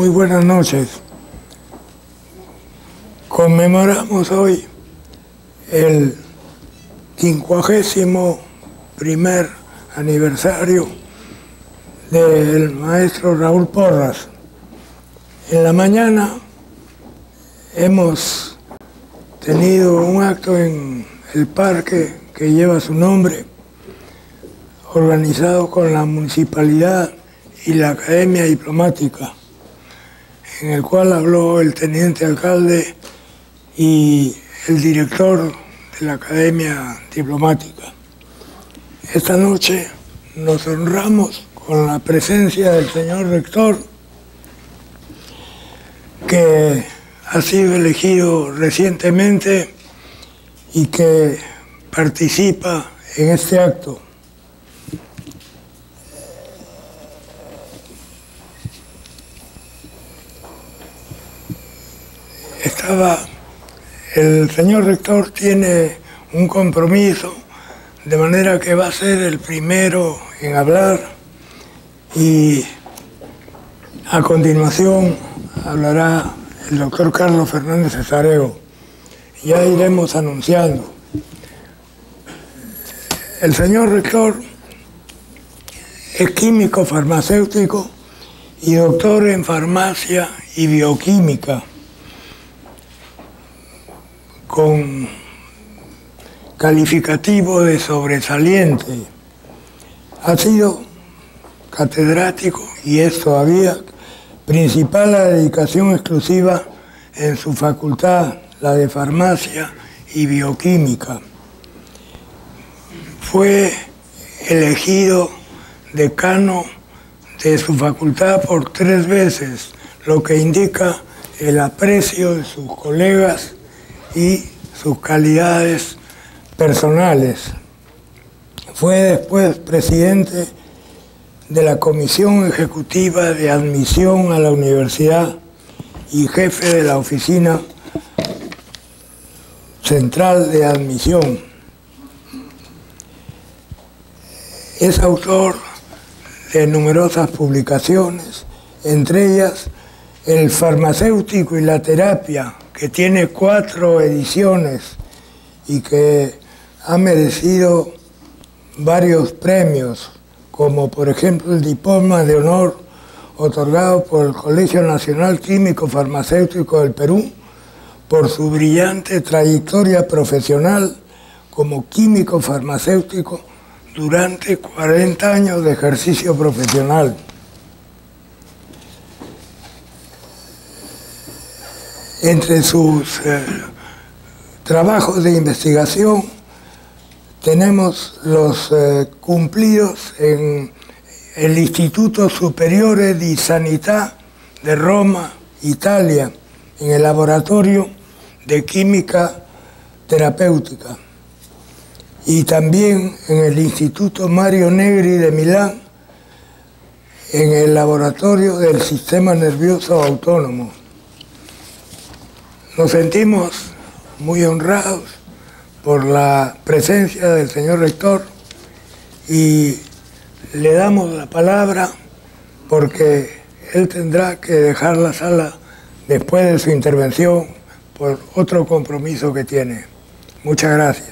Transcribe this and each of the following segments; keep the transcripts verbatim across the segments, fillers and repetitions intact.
Muy buenas noches. Conmemoramos hoy el quincuagésimo primer aniversario del maestro Raúl Porras. En la mañana hemos tenido un acto en el parque que lleva su nombre, organizado con la municipalidad y la Academia Diplomática, en el cual habló el teniente alcalde y el director de la Academia Diplomática. Esta noche nos honramos con la presencia del señor rector, que ha sido elegido recientemente y que participa en este acto. Estaba, el señor rector tiene un compromiso, de manera que va a ser el primero en hablar y a continuación hablará el doctor Carlos Fernández Cesareo. Ya iremos anunciando. El señor rector es químico farmacéutico y doctor en farmacia y bioquímica, con calificativo de sobresaliente. Ha sido catedrático y es todavía principal a dedicación exclusiva en su facultad, la de farmacia y bioquímica. Fue elegido decano de su facultad por tres veces, lo que indica el aprecio de sus colegas y sus calidades personales. Fue después presidente de la Comisión Ejecutiva de Admisión a la Universidad y jefe de la Oficina Central de Admisión. Es autor de numerosas publicaciones, entre ellas El farmacéutico y la terapia, que tiene cuatro ediciones y que ha merecido varios premios, como por ejemplo el diploma de honor otorgado por el Colegio Nacional Químico Farmacéutico del Perú por su brillante trayectoria profesional como químico farmacéutico durante cuarenta años de ejercicio profesional. Entre sus eh, trabajos de investigación tenemos los eh, cumplidos en el Instituto Superiore di Sanità de Roma, Italia, en el Laboratorio de Química Terapéutica, y también en el Instituto Mario Negri de Milán, en el Laboratorio del Sistema Nervioso Autónomo. Nos sentimos muy honrados por la presencia del señor rector y le damos la palabra porque él tendrá que dejar la sala después de su intervención por otro compromiso que tiene. Muchas gracias.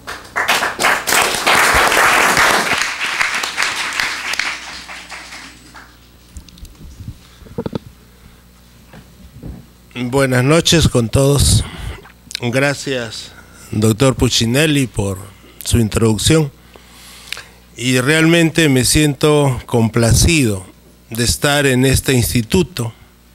Buenas noches con todos. Gracias, doctor Puccinelli, por su introducción. Y realmente me siento complacido de estar en este instituto,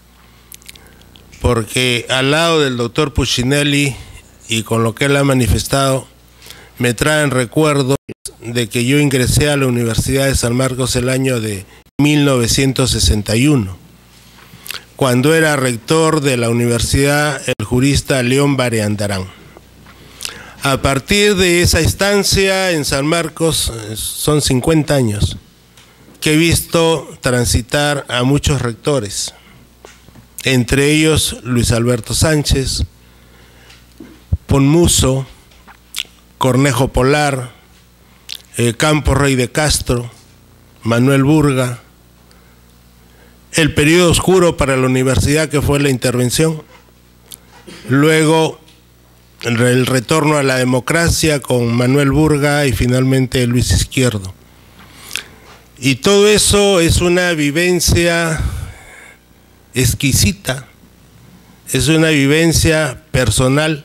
porque al lado del doctor Puccinelli y con lo que él ha manifestado, me traen recuerdos de que yo ingresé a la Universidad de San Marcos el año de mil novecientos sesenta y uno. Cuando era rector de la universidad el jurista León Bareandarán. A partir de esa estancia en San Marcos, son cincuenta años, que he visto transitar a muchos rectores, entre ellos Luis Alberto Sánchez, Ponmuso, Cornejo Polar, eh, Campos Rey de Castro, Manuel Burga, el periodo oscuro para la universidad que fue la intervención, luego el retorno a la democracia con Manuel Burga y finalmente Luis Izquierdo. Y todo eso es una vivencia exquisita, es una vivencia personal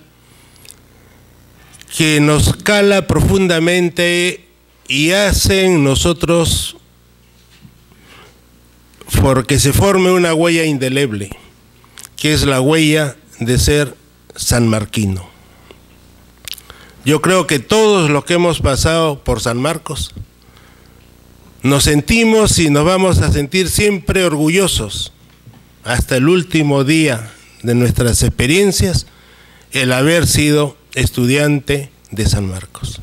que nos cala profundamente y hace en nosotros porque se forme una huella indeleble, que es la huella de ser sanmarquino. Yo creo que todos los que hemos pasado por San Marcos nos sentimos y nos vamos a sentir siempre orgullosos hasta el último día de nuestras experiencias el haber sido estudiante de San Marcos.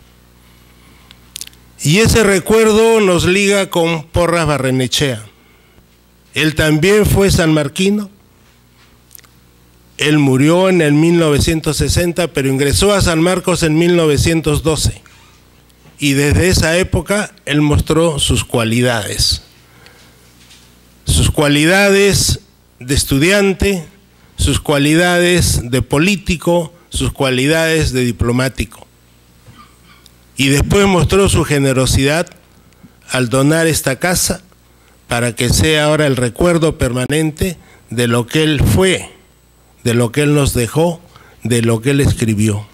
Y ese recuerdo nos liga con Porras Barrenechea. Él también fue sanmarquino. Él murió en el mil novecientos sesenta, pero ingresó a San Marcos en mil novecientos doce. Y desde esa época él mostró sus cualidades. Sus cualidades de estudiante, sus cualidades de político, sus cualidades de diplomático. Y después mostró su generosidad al donar esta casa para que sea ahora el recuerdo permanente de lo que él fue, de lo que él nos dejó, de lo que él escribió.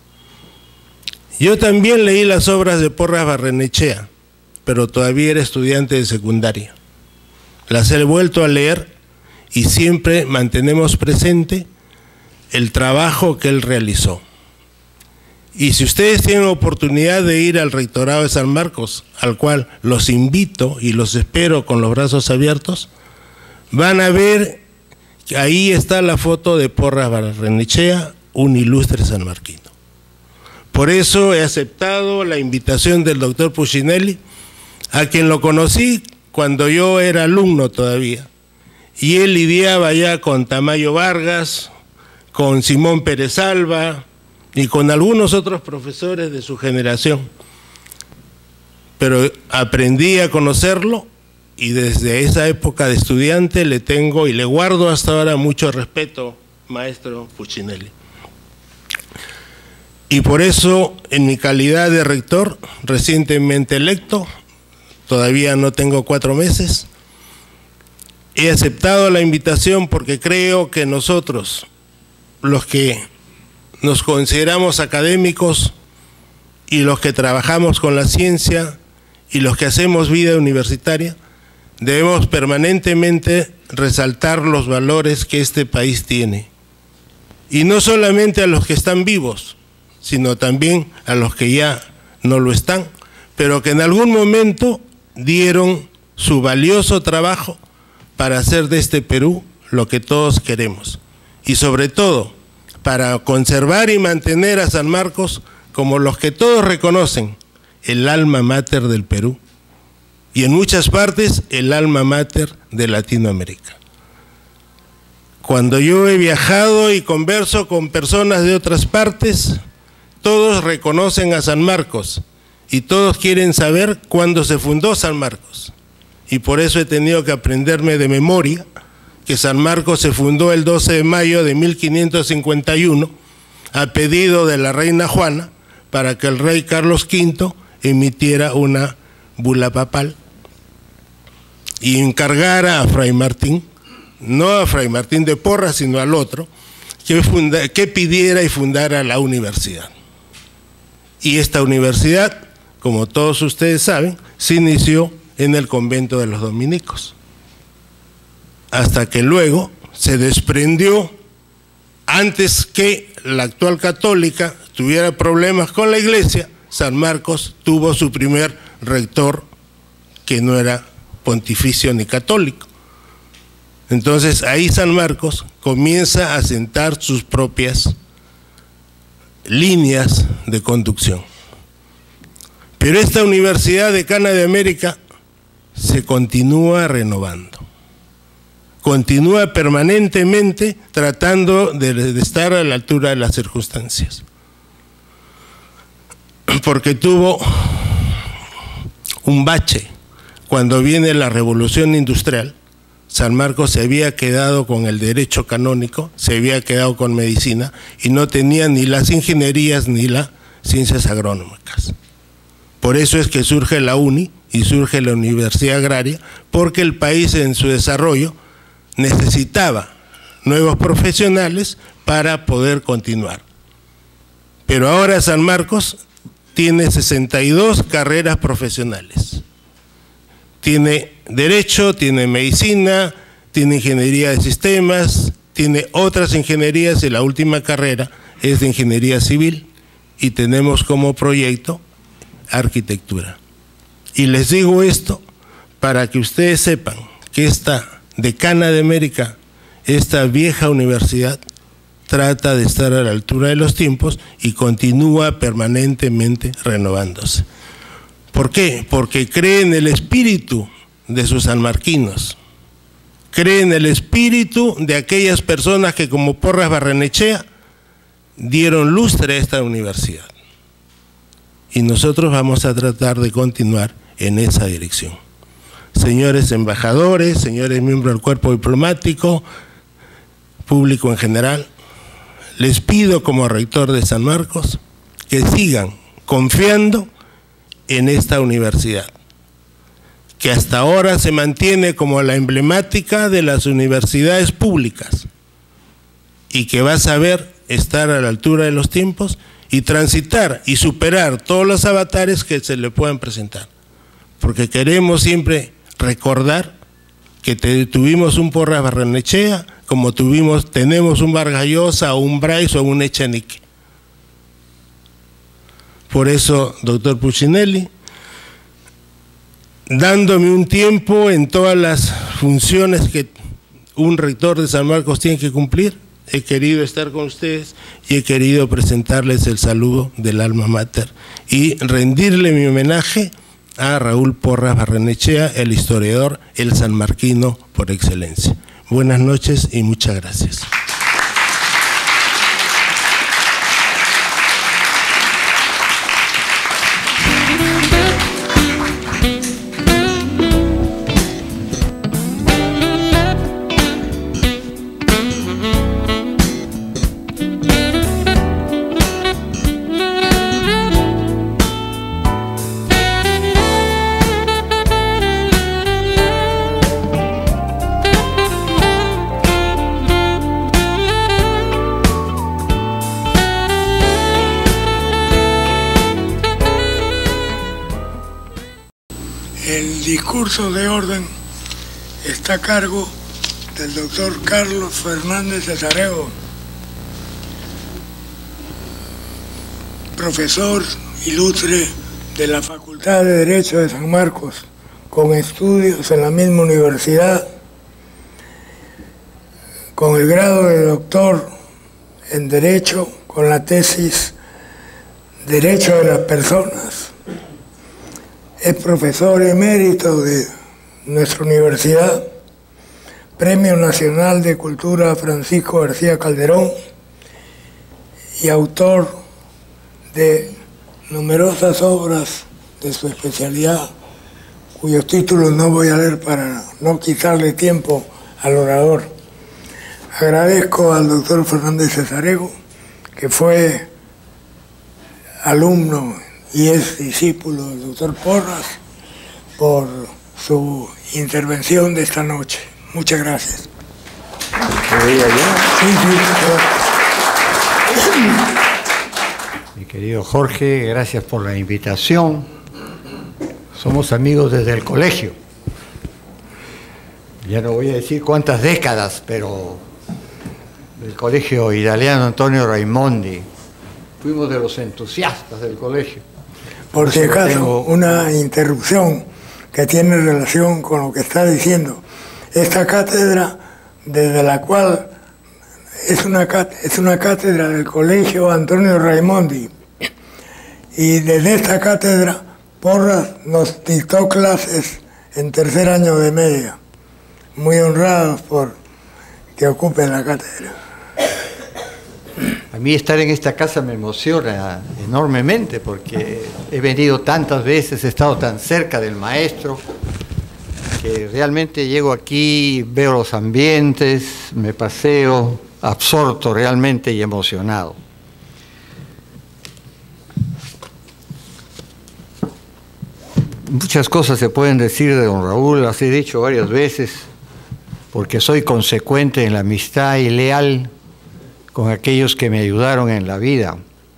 Yo también leí las obras de Porras Barrenechea, pero todavía era estudiante de secundaria. Las he vuelto a leer y siempre mantenemos presente el trabajo que él realizó. Y si ustedes tienen oportunidad de ir al Rectorado de San Marcos, al cual los invito y los espero con los brazos abiertos, van a ver que ahí está la foto de Porras Barrenechea, un ilustre sanmarquino. Por eso he aceptado la invitación del doctor Puccinelli, a quien lo conocí cuando yo era alumno todavía, y él lidiaba ya con Tamayo Vargas, con Simón Pérez Alba y con algunos otros profesores de su generación. Pero aprendí a conocerlo y desde esa época de estudiante le tengo y le guardo hasta ahora mucho respeto, maestro Puccinelli. Y por eso, en mi calidad de rector, recientemente electo, todavía no tengo cuatro meses, he aceptado la invitación porque creo que nosotros, los que nos consideramos académicos y los que trabajamos con la ciencia y los que hacemos vida universitaria, debemos permanentemente resaltar los valores que este país tiene. Y no solamente a los que están vivos, sino también a los que ya no lo están, pero que en algún momento dieron su valioso trabajo para hacer de este Perú lo que todos queremos. Y sobre todo, para conservar y mantener a San Marcos como los que todos reconocen, el alma mater del Perú. Y en muchas partes, el alma mater de Latinoamérica. Cuando yo he viajado y converso con personas de otras partes, todos reconocen a San Marcos y todos quieren saber cuándo se fundó San Marcos. Y por eso he tenido que aprenderme de memoria que San Marcos se fundó el doce de mayo de mil quinientos cincuenta y uno a pedido de la reina Juana para que el rey Carlos quinto emitiera una bula papal y encargara a Fray Martín, no a Fray Martín de Porras, sino al otro, que, funda, que pidiera y fundara la universidad. Y esta universidad, como todos ustedes saben, se inició en el convento de los dominicos, hasta que luego se desprendió, antes que la actual católica tuviera problemas con la iglesia, San Marcos tuvo su primer rector que no era pontificio ni católico. Entonces ahí San Marcos comienza a sentar sus propias líneas de conducción. Pero esta Universidad Decana de América se continúa renovando, continúa permanentemente tratando de, de estar a la altura de las circunstancias, porque tuvo un bache cuando viene la revolución industrial. San Marcos se había quedado con el derecho canónico, se había quedado con medicina y no tenía ni las ingenierías ni las ciencias agronómicas. Por eso es que surge la UNI y surge la Universidad Agraria, porque el país en su desarrollo necesitaba nuevos profesionales para poder continuar. Pero ahora San Marcos tiene sesenta y dos carreras profesionales. Tiene Derecho, tiene Medicina, tiene Ingeniería de Sistemas, tiene otras ingenierías y la última carrera es de Ingeniería Civil y tenemos como proyecto Arquitectura. Y les digo esto para que ustedes sepan que esta decana de América, esta vieja universidad, trata de estar a la altura de los tiempos y continúa permanentemente renovándose. ¿Por qué? Porque cree en el espíritu de sus sanmarquinos, cree en el espíritu de aquellas personas que como Porras Barrenechea dieron lustre a esta universidad. Y nosotros vamos a tratar de continuar en esa dirección. Señores embajadores, señores miembros del cuerpo diplomático, público en general, les pido como rector de San Marcos que sigan confiando en esta universidad, que hasta ahora se mantiene como la emblemática de las universidades públicas y que va a saber estar a la altura de los tiempos y transitar y superar todos los avatares que se le puedan presentar, porque queremos siempre recordar que te, tuvimos un Porras Barrenechea como tuvimos, tenemos un Vargas Llosa o un Bryce o un Echenique. Por eso, doctor Puccinelli, dándome un tiempo en todas las funciones que un rector de San Marcos tiene que cumplir, he querido estar con ustedes y he querido presentarles el saludo del alma mater y rendirle mi homenaje a Raúl Porras Barrenechea, el historiador, el sanmarquino por excelencia. Buenas noches y muchas gracias. El discurso de orden está a cargo del doctor Carlos Fernández Cesarego, profesor ilustre de la Facultad de Derecho de San Marcos, con estudios en la misma universidad, con el grado de doctor en Derecho, con la tesis Derecho de las Personas. Es profesor emérito de nuestra universidad, Premio Nacional de Cultura Francisco García Calderón y autor de numerosas obras de su especialidad, cuyos títulos no voy a leer para no quitarle tiempo al orador. Agradezco al doctor Fernández Cesarego, que fue alumno y es discípulo del doctor Porras, por su intervención de esta noche. Muchas gracias. Sí, sí. Mi querido Jorge, gracias por la invitación. Somos amigos desde el colegio. Ya no voy a decir cuántas décadas, pero del colegio italiano Antonio Raimondi. Fuimos de los entusiastas del colegio. Por si acaso, una interrupción que tiene relación con lo que está diciendo. Esta cátedra, desde la cual es una, es una cátedra del Colegio Antonio Raimondi, y desde esta cátedra Porras nos dictó clases en tercer año de media. Muy honrados por que ocupen la cátedra. A mí estar en esta casa me emociona enormemente porque he venido tantas veces, he estado tan cerca del maestro, que realmente llego aquí, veo los ambientes, me paseo absorto realmente y emocionado. Muchas cosas se pueden decir de don Raúl, las he dicho varias veces, porque soy consecuente en la amistad y leal con aquellos que me ayudaron en la vida.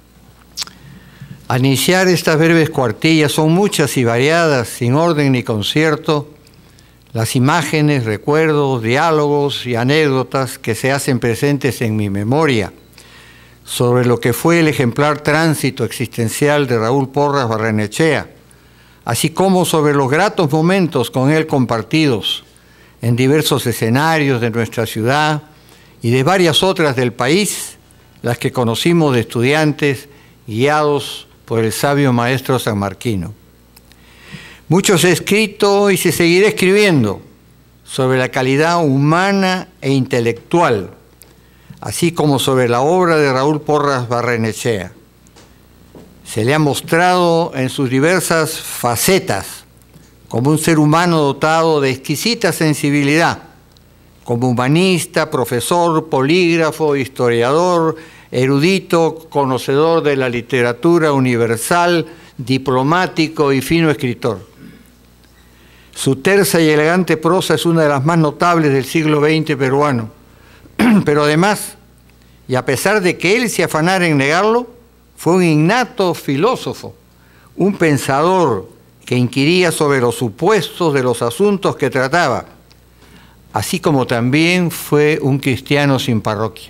Al iniciar estas breves cuartillas son muchas y variadas, sin orden ni concierto, las imágenes, recuerdos, diálogos y anécdotas que se hacen presentes en mi memoria sobre lo que fue el ejemplar tránsito existencial de Raúl Porras Barrenechea, así como sobre los gratos momentos con él compartidos en diversos escenarios de nuestra ciudad y de varias otras del país, las que conocimos de estudiantes guiados por el sabio maestro sanmarquino. Mucho se ha escrito y se seguirá escribiendo sobre la calidad humana e intelectual, así como sobre la obra de Raúl Porras Barrenechea. Se le ha mostrado en sus diversas facetas como un ser humano dotado de exquisita sensibilidad, como humanista, profesor, polígrafo, historiador, erudito, conocedor de la literatura universal, diplomático y fino escritor. Su tersa y elegante prosa es una de las más notables del siglo veinte peruano, pero además, y a pesar de que él se afanara en negarlo, fue un innato filósofo, un pensador que inquiría sobre los supuestos de los asuntos que trataba, así como también fue un cristiano sin parroquia.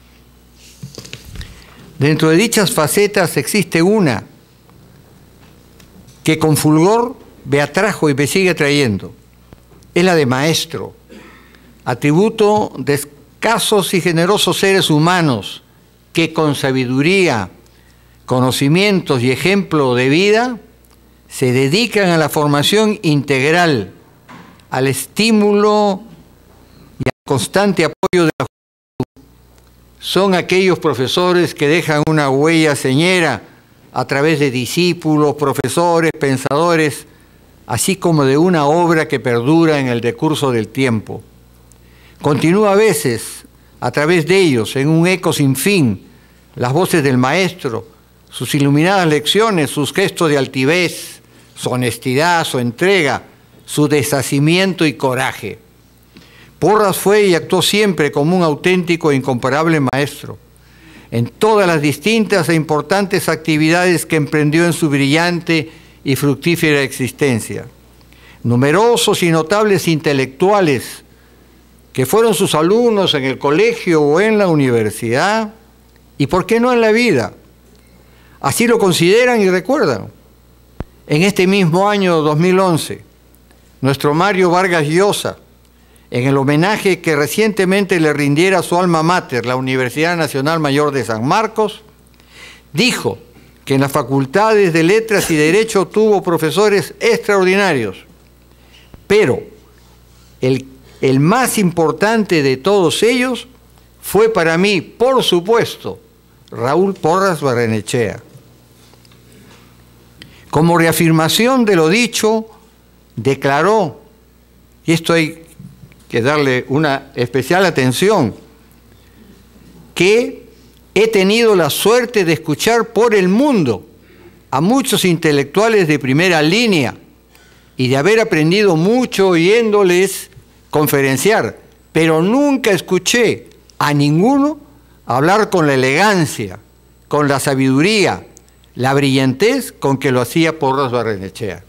Dentro de dichas facetas existe una que con fulgor me atrajo y me sigue atrayendo. Es la de maestro, atributo de escasos y generosos seres humanos que con sabiduría, conocimientos y ejemplo de vida se dedican a la formación integral, al estímulo y al constante apoyo de la juventud. Son aquellos profesores que dejan una huella señera a través de discípulos, profesores, pensadores, así como de una obra que perdura en el decurso del tiempo. Continúa a veces, a través de ellos, en un eco sin fin, las voces del maestro, sus iluminadas lecciones, sus gestos de altivez, su honestidad, su entrega, su deshacimiento y coraje. Porras fue y actuó siempre como un auténtico e incomparable maestro en todas las distintas e importantes actividades que emprendió en su brillante y fructífera existencia. Numerosos y notables intelectuales que fueron sus alumnos en el colegio o en la universidad, y por qué no en la vida, así lo consideran y recuerdan. En este mismo año dos mil once, nuestro Mario Vargas Llosa, en el homenaje que recientemente le rindiera a su alma mater, la Universidad Nacional Mayor de San Marcos, dijo que en las facultades de Letras y Derecho tuvo profesores extraordinarios, pero el, el más importante de todos ellos fue para mí, por supuesto, Raúl Porras Barrenechea. Como reafirmación de lo dicho, declaró, y esto hay que darle una especial atención, que he tenido la suerte de escuchar por el mundo a muchos intelectuales de primera línea y de haber aprendido mucho oyéndoles conferenciar, pero nunca escuché a ninguno hablar con la elegancia, con la sabiduría, la brillantez con que lo hacía Porras Barrenechea.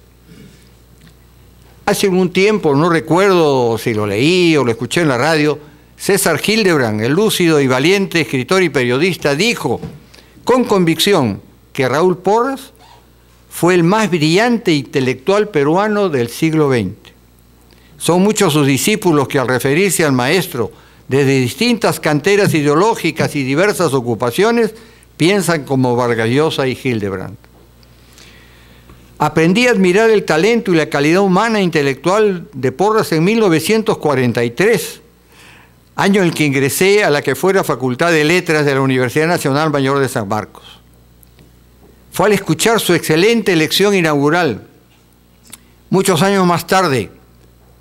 Hace algún tiempo, no recuerdo si lo leí o lo escuché en la radio, César Hildebrand, el lúcido y valiente escritor y periodista, dijo con convicción que Raúl Porras fue el más brillante intelectual peruano del siglo veinte. Son muchos sus discípulos que al referirse al maestro desde distintas canteras ideológicas y diversas ocupaciones piensan como Vargas Llosa y Hildebrand. Aprendí a admirar el talento y la calidad humana e intelectual de Porras en mil novecientos cuarenta y tres, año en el que ingresé a la que fuera Facultad de Letras de la Universidad Nacional Mayor de San Marcos. Fue al escuchar su excelente lección inaugural, muchos años más tarde,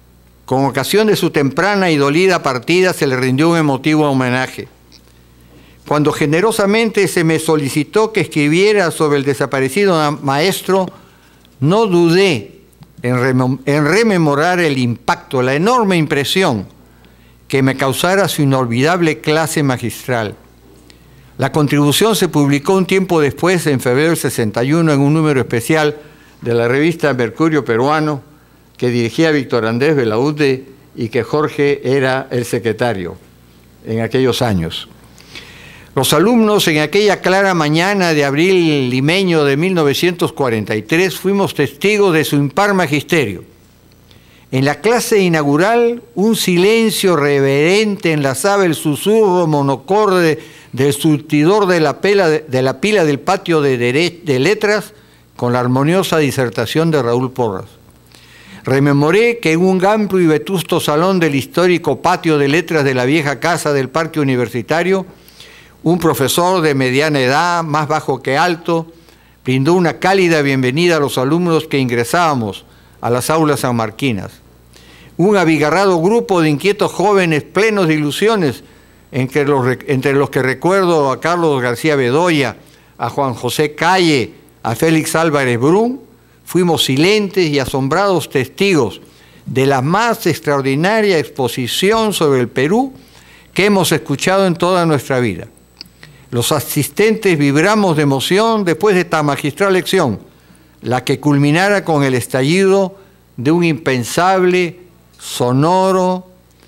Con ocasión de su temprana y dolida partida se le rindió un emotivo homenaje. Cuando generosamente se me solicitó que escribiera sobre el desaparecido maestro, no dudé en, en rememorar el impacto, la enorme impresión que me causara su inolvidable clase magistral. La contribución se publicó un tiempo después, en febrero del sesenta y uno, en un número especial de la revista Mercurio Peruano, que dirigía Víctor Andrés Belaúnde y que Jorge era el secretario en aquellos años. Los alumnos, en aquella clara mañana de abril limeño de mil novecientos cuarenta y tres, fuimos testigos de su impar magisterio. En la clase inaugural, un silencio reverente enlazaba el susurro monocorde del surtidor de la, pela, de la pila del patio de, de letras con la armoniosa disertación de Raúl Porras. Rememoré que en un amplio y vetusto salón del histórico patio de letras de la vieja casa del Parque Universitario, un profesor de mediana edad, más bajo que alto, brindó una cálida bienvenida a los alumnos que ingresábamos a las aulas sanmarquinas. Un abigarrado grupo de inquietos jóvenes plenos de ilusiones, entre los, entre los que recuerdo a Carlos García Bedoya, a Juan José Calle, a Félix Álvarez Brún, fuimos silentes y asombrados testigos de la más extraordinaria exposición sobre el Perú que hemos escuchado en toda nuestra vida. Los asistentes vibramos de emoción después de esta magistral lección, la que culminara con el estallido de un impensable, sonoro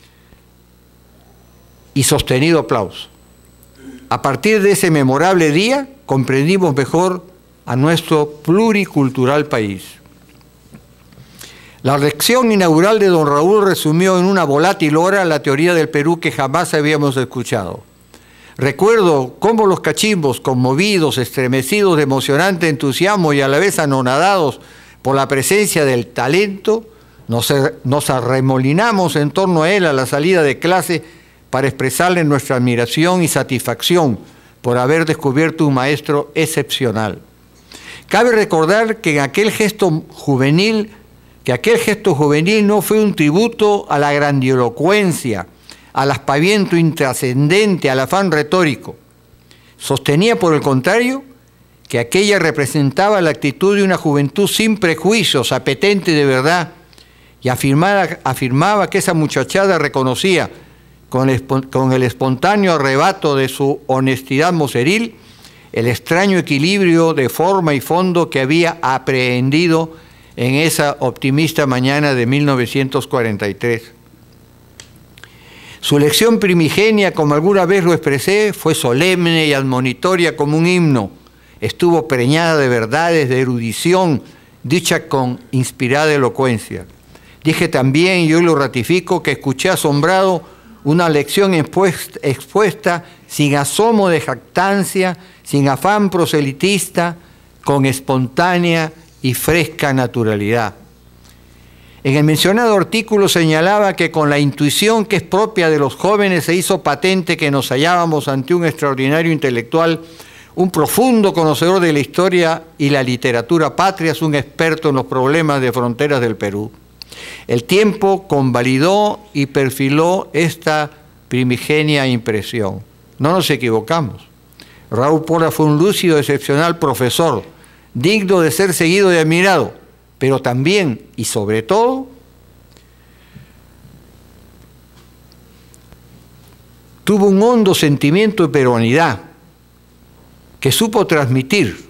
y sostenido aplauso. A partir de ese memorable día, comprendimos mejor a nuestro pluricultural país. La lección inaugural de don Raúl resumió en una volátil hora la teoría del Perú que jamás habíamos escuchado. Recuerdo cómo los cachimbos, conmovidos, estremecidos de emocionante entusiasmo y a la vez anonadados por la presencia del talento, nos, nos arremolinamos en torno a él a la salida de clase para expresarle nuestra admiración y satisfacción por haber descubierto un maestro excepcional. Cabe recordar que en aquel gesto juvenil, que aquel gesto juvenil no fue un tributo a la grandilocuencia, al aspaviento intrascendente, al afán retórico. Sostenía, por el contrario, que aquella representaba la actitud de una juventud sin prejuicios, apetente de verdad, y afirmaba, afirmaba que esa muchachada reconocía con el, con el espontáneo arrebato de su honestidad moceril el extraño equilibrio de forma y fondo que había aprehendido en esa optimista mañana de mil novecientos cuarenta y tres. Su lección primigenia, como alguna vez lo expresé, fue solemne y admonitoria como un himno. Estuvo preñada de verdades, de erudición, dicha con inspirada elocuencia. Dije también, y hoy lo ratifico, que escuché asombrado una lección expuesta, expuesta sin asomo de jactancia, sin afán proselitista, con espontánea y fresca naturalidad. En el mencionado artículo señalaba que con la intuición que es propia de los jóvenes se hizo patente que nos hallábamos ante un extraordinario intelectual, un profundo conocedor de la historia y la literatura patrias, un experto en los problemas de fronteras del Perú. El tiempo convalidó y perfiló esta primigenia impresión. No nos equivocamos. Raúl Porras fue un lúcido, excepcional profesor, digno de ser seguido y admirado, pero también y sobre todo tuvo un hondo sentimiento de peruanidad que supo transmitir,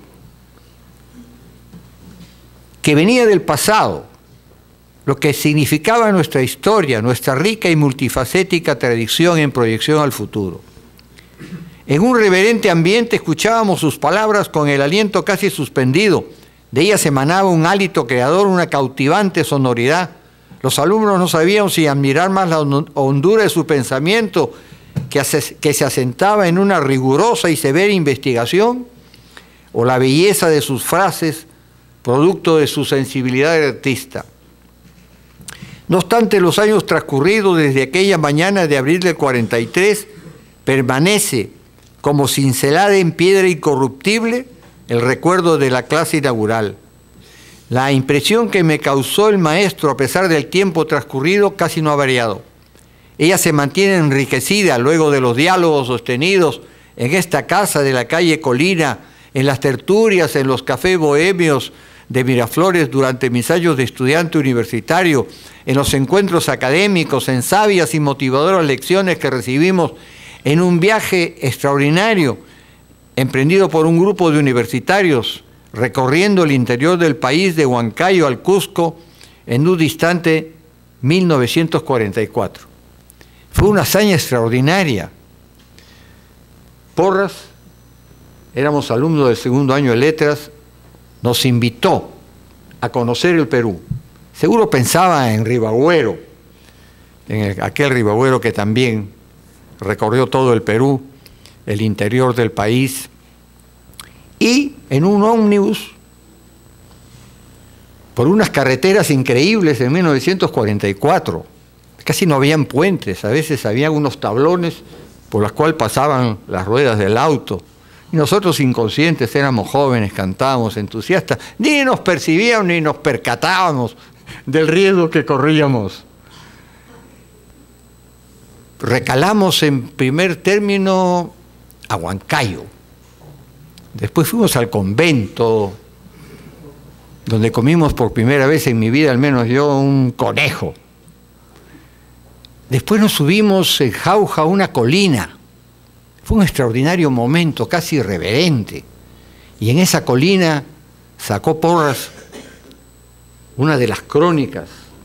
que venía del pasado, lo que significaba nuestra historia, nuestra rica y multifacética tradición en proyección al futuro. En un reverente ambiente escuchábamos sus palabras con el aliento casi suspendido. De ellas emanaba un hálito creador, una cautivante sonoridad. Los alumnos no sabían si admirar más la hondura de su pensamiento, que, que se asentaba en una rigurosa y severa investigación, o la belleza de sus frases, producto de su sensibilidad de artista. No obstante, los años transcurridos desde aquella mañana de abril del cuarenta y tres, permanece como cincelada en piedra incorruptible el recuerdo de la clase inaugural. La impresión que me causó el maestro a pesar del tiempo transcurrido casi no ha variado. Ella se mantiene enriquecida luego de los diálogos sostenidos en esta casa de la calle Colina, en las tertulias, en los cafés bohemios de Miraflores durante mis años de estudiante universitario, en los encuentros académicos, en sabias y motivadoras lecciones que recibimos en un viaje extraordinario emprendido por un grupo de universitarios recorriendo el interior del país de Huancayo al Cusco en un distante mil novecientos cuarenta y cuatro. Fue una hazaña extraordinaria. Porras, éramos alumnos del segundo año de letras, nos invitó a conocer el Perú. Seguro pensaba en Ribagüero, en el, aquel Ribagüero que también recorrió todo el Perú, el interior del país, y en un ómnibus por unas carreteras increíbles en mil novecientos cuarenta y cuatro. Casi no habían puentes, a veces había unos tablones por los cuales pasaban las ruedas del auto. Y nosotros inconscientes éramos jóvenes, cantábamos entusiastas, ni nos percibíamos ni nos percatábamos del riesgo que corríamos. Recalamos en primer término a Huancayo. Después fuimos al convento, donde comimos por primera vez en mi vida, al menos yo, un conejo. Después nos subimos en Jauja a una colina. Fue un extraordinario momento, casi irreverente. Y en esa colina sacó Porras una de las crónicas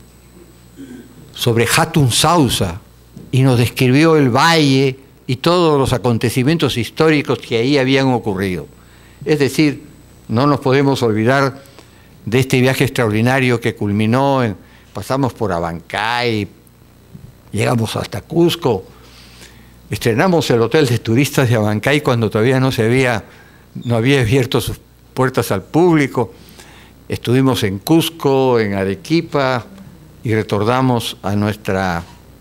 sobre Hatun Sausa y nos describió el valle y todos los acontecimientos históricos que ahí habían ocurrido. Es decir, no nos podemos olvidar de este viaje extraordinario que culminó, en, pasamos por Abancay, llegamos hasta Cusco, estrenamos el hotel de turistas de Abancay cuando todavía no se había, no había abierto sus puertas al público, estuvimos en Cusco, en Arequipa y retornamos a nuestra,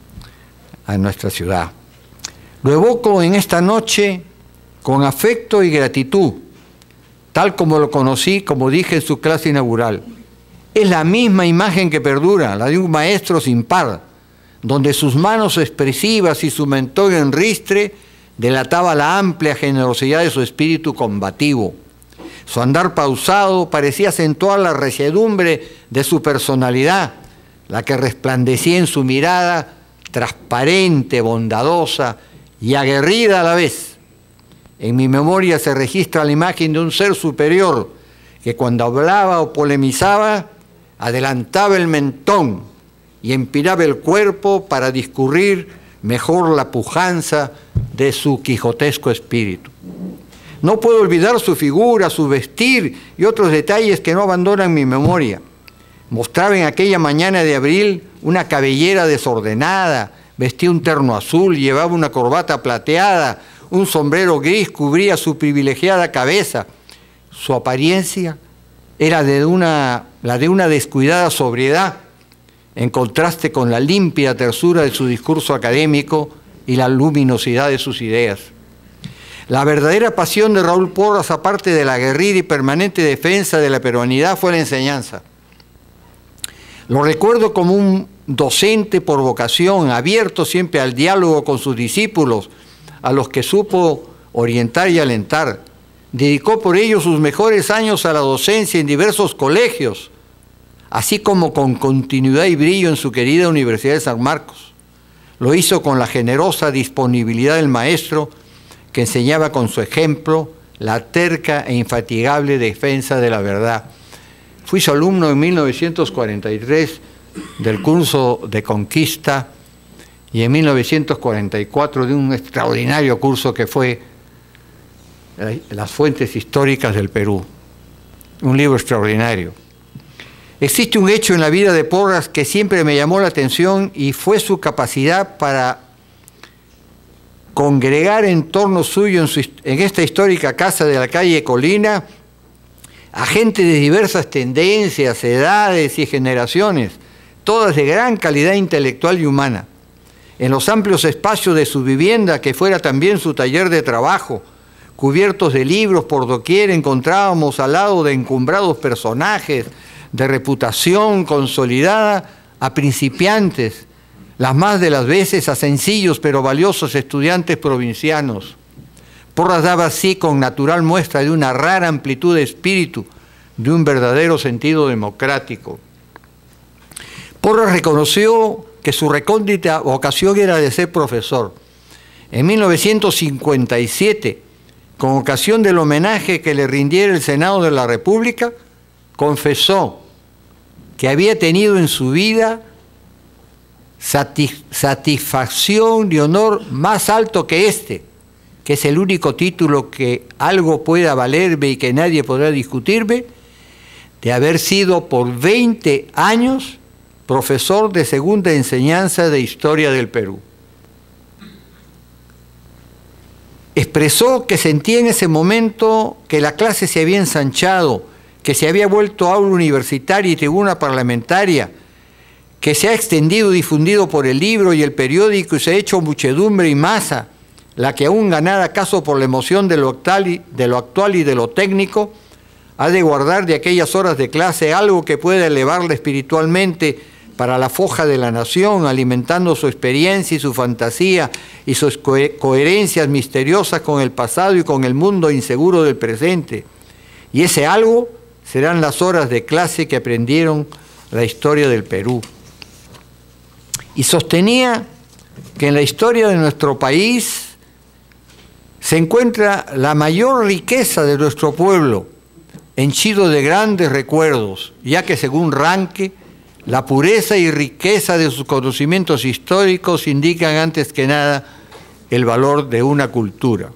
a nuestra ciudad. Lo evoco en esta noche con afecto y gratitud, tal como lo conocí, como dije en su clase inaugural. Es la misma imagen que perdura, la de un maestro sin par, donde sus manos expresivas y su mentón en ristre delataba la amplia generosidad de su espíritu combativo. Su andar pausado parecía acentuar la resiedumbre de su personalidad, la que resplandecía en su mirada transparente, bondadosa y aguerrida a la vez. En mi memoria se registra la imagen de un ser superior que cuando hablaba o polemizaba adelantaba el mentón y empinaba el cuerpo para discurrir mejor la pujanza de su quijotesco espíritu. No puedo olvidar su figura, su vestir y otros detalles que no abandonan mi memoria. Mostraba en aquella mañana de abril una cabellera desordenada, vestía un terno azul, llevaba una corbata plateada, un sombrero gris cubría su privilegiada cabeza. Su apariencia era de una, la de una descuidada sobriedad, en contraste con la limpia tersura de su discurso académico y la luminosidad de sus ideas. La verdadera pasión de Raúl Porras, aparte de la aguerrida y permanente defensa de la peruanidad, fue la enseñanza. Lo recuerdo como un docente por vocación, abierto siempre al diálogo con sus discípulos, a los que supo orientar y alentar. Dedicó por ello sus mejores años a la docencia en diversos colegios, así como con continuidad y brillo en su querida Universidad de San Marcos. Lo hizo con la generosa disponibilidad del maestro, que enseñaba con su ejemplo la terca e infatigable defensa de la verdad. Fui su alumno en mil novecientos cuarenta y tres del curso de Conquista y en mil novecientos cuarenta y cuatro de un extraordinario curso que fue Las fuentes históricas del Perú, un libro extraordinario. Existe un hecho en la vida de Porras que siempre me llamó la atención y fue su capacidad para congregar en torno suyo en, su, en esta histórica casa de la calle Colina a gente de diversas tendencias, edades y generaciones, todas de gran calidad intelectual y humana. En los amplios espacios de su vivienda, que fuera también su taller de trabajo, cubiertos de libros por doquier, encontrábamos al lado de encumbrados personajes, de reputación consolidada a principiantes, las más de las veces a sencillos pero valiosos estudiantes provincianos. Porras daba así con natural muestra de una rara amplitud de espíritu, de un verdadero sentido democrático. Porras reconoció que su recóndita vocación era de ser profesor. En mil novecientos cincuenta y siete, con ocasión del homenaje que le rindiera el Senado de la República, confesó que había tenido en su vida satisfacción y honor más alto que este, que es el único título que algo pueda valerme y que nadie podrá discutirme, de haber sido por veinte años profesor de segunda enseñanza de Historia del Perú. Expresó que sentía en ese momento que la clase se había ensanchado, que se había vuelto aula universitaria y tribuna parlamentaria, que se ha extendido y difundido por el libro y el periódico y se ha hecho muchedumbre y masa, la que aún ganada acaso por la emoción de lo actual y de lo, actual y de lo técnico, ha de guardar de aquellas horas de clase algo que pueda elevarla espiritualmente para la foja de la nación, alimentando su experiencia y su fantasía y sus co coherencias misteriosas con el pasado y con el mundo inseguro del presente. Y ese algo serán las horas de clase que aprendieron la historia del Perú. Y sostenía que en la historia de nuestro país se encuentra la mayor riqueza de nuestro pueblo, henchido de grandes recuerdos, ya que según Ranke, la pureza y riqueza de sus conocimientos históricos indican antes que nada el valor de una cultura.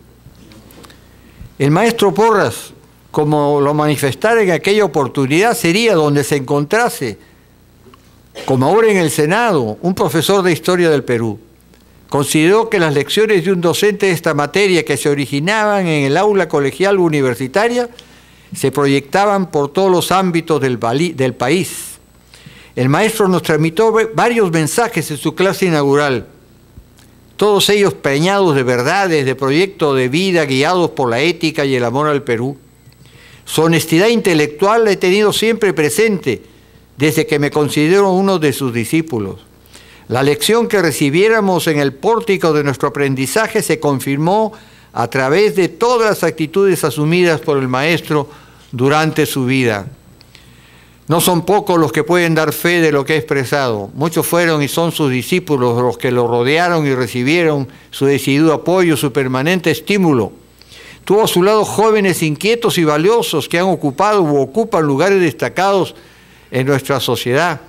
El maestro Porras, como lo manifestara en aquella oportunidad, sería donde se encontrase, como ahora en el Senado, un profesor de Historia del Perú. Consideró que las lecciones de un docente de esta materia que se originaban en el aula colegial universitaria se proyectaban por todos los ámbitos del, del país. El maestro nos transmitió varios mensajes en su clase inaugural, todos ellos preñados de verdades, de proyecto de vida, guiados por la ética y el amor al Perú. Su honestidad intelectual la he tenido siempre presente, desde que me considero uno de sus discípulos. La lección que recibiéramos en el pórtico de nuestro aprendizaje se confirmó a través de todas las actitudes asumidas por el maestro durante su vida. No son pocos los que pueden dar fe de lo que he expresado. Muchos fueron y son sus discípulos los que lo rodearon y recibieron su decidido apoyo, su permanente estímulo. Tuvo a su lado jóvenes inquietos y valiosos que han ocupado u ocupan lugares destacados en nuestra sociedad.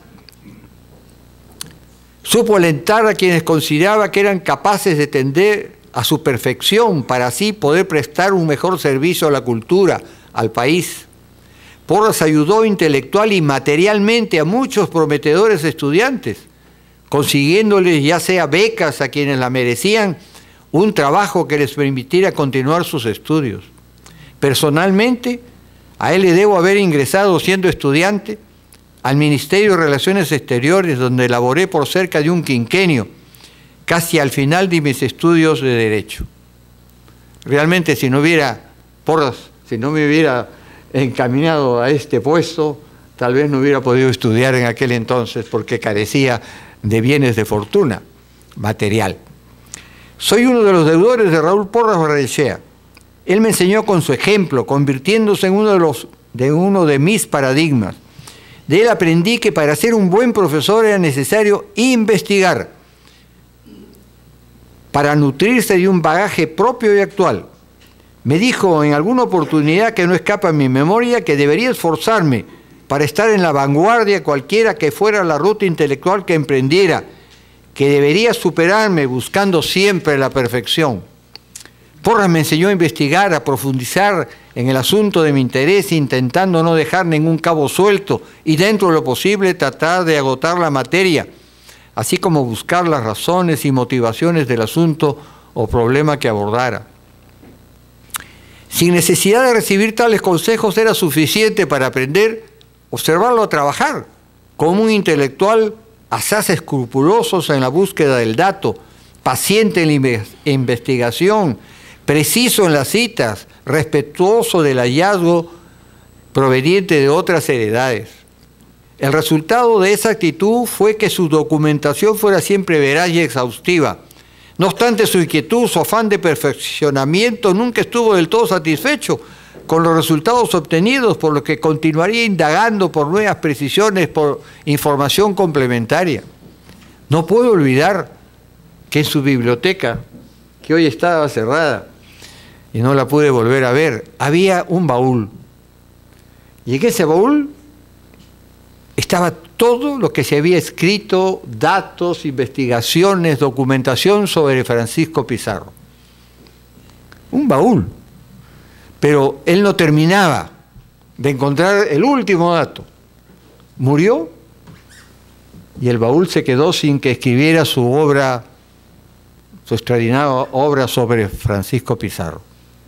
Supo alentar a quienes consideraba que eran capaces de tender a su perfección para así poder prestar un mejor servicio a la cultura, al país. Porras ayudó intelectual y materialmente a muchos prometedores estudiantes, consiguiéndoles ya sea becas a quienes la merecían, un trabajo que les permitiera continuar sus estudios. Personalmente, a él le debo haber ingresado siendo estudiante al Ministerio de Relaciones Exteriores, donde laboré por cerca de un quinquenio, casi al final de mis estudios de Derecho. Realmente, si no hubiera Porras, si no me hubiera encaminado a este puesto, tal vez no hubiera podido estudiar en aquel entonces porque carecía de bienes de fortuna material. Soy uno de los deudores de Raúl Porras Barrenechea. Él me enseñó con su ejemplo, convirtiéndose en uno de, los, de uno de mis paradigmas. De él aprendí que para ser un buen profesor era necesario investigar, para nutrirse de un bagaje propio y actual. Me dijo en alguna oportunidad que no escapa en mi memoria que debería esforzarme para estar en la vanguardia cualquiera que fuera la ruta intelectual que emprendiera, que debería superarme buscando siempre la perfección. Porras me enseñó a investigar, a profundizar en el asunto de mi interés, intentando no dejar ningún cabo suelto y dentro de lo posible tratar de agotar la materia, así como buscar las razones y motivaciones del asunto o problema que abordara. Sin necesidad de recibir tales consejos era suficiente para aprender, observarlo a trabajar, como un intelectual asaz escrupulosos en la búsqueda del dato, paciente en la investigación, preciso en las citas, respetuoso del hallazgo proveniente de otras heredades. El resultado de esa actitud fue que su documentación fuera siempre veraz y exhaustiva. No obstante, su inquietud, su afán de perfeccionamiento nunca estuvo del todo satisfecho con los resultados obtenidos, por lo que continuaría indagando por nuevas precisiones, por información complementaria. No puedo olvidar que en su biblioteca, que hoy estaba cerrada y no la pude volver a ver, había un baúl. Y en ese baúl estaba todo lo que se había escrito, datos, investigaciones, documentación sobre Francisco Pizarro. Un baúl. Pero él no terminaba de encontrar el último dato. Murió y el baúl se quedó sin que escribiera su obra, su extraordinaria obra sobre Francisco Pizarro.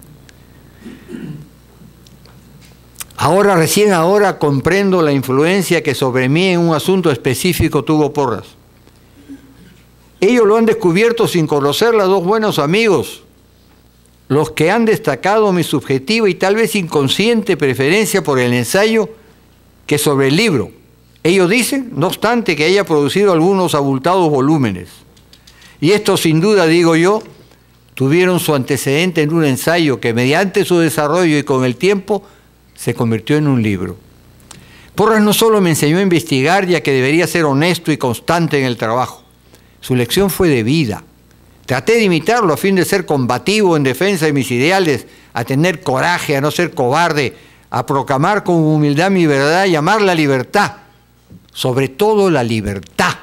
Ahora, recién ahora, comprendo la influencia que sobre mí en un asunto específico tuvo Porras. Ellos lo han descubierto sin conocerla, dos buenos amigos, los que han destacado mi subjetiva y tal vez inconsciente preferencia por el ensayo que sobre el libro. Ellos dicen, no obstante, que haya producido algunos abultados volúmenes. Y esto, sin duda, digo yo, tuvieron su antecedente en un ensayo que, mediante su desarrollo y con el tiempo, se convirtió en un libro. Porras no solo me enseñó a investigar, ya que debería ser honesto y constante en el trabajo. Su lección fue de vida. Traté de imitarlo a fin de ser combativo en defensa de mis ideales, a tener coraje, a no ser cobarde, a proclamar con humildad mi verdad y amar la libertad, sobre todo la libertad.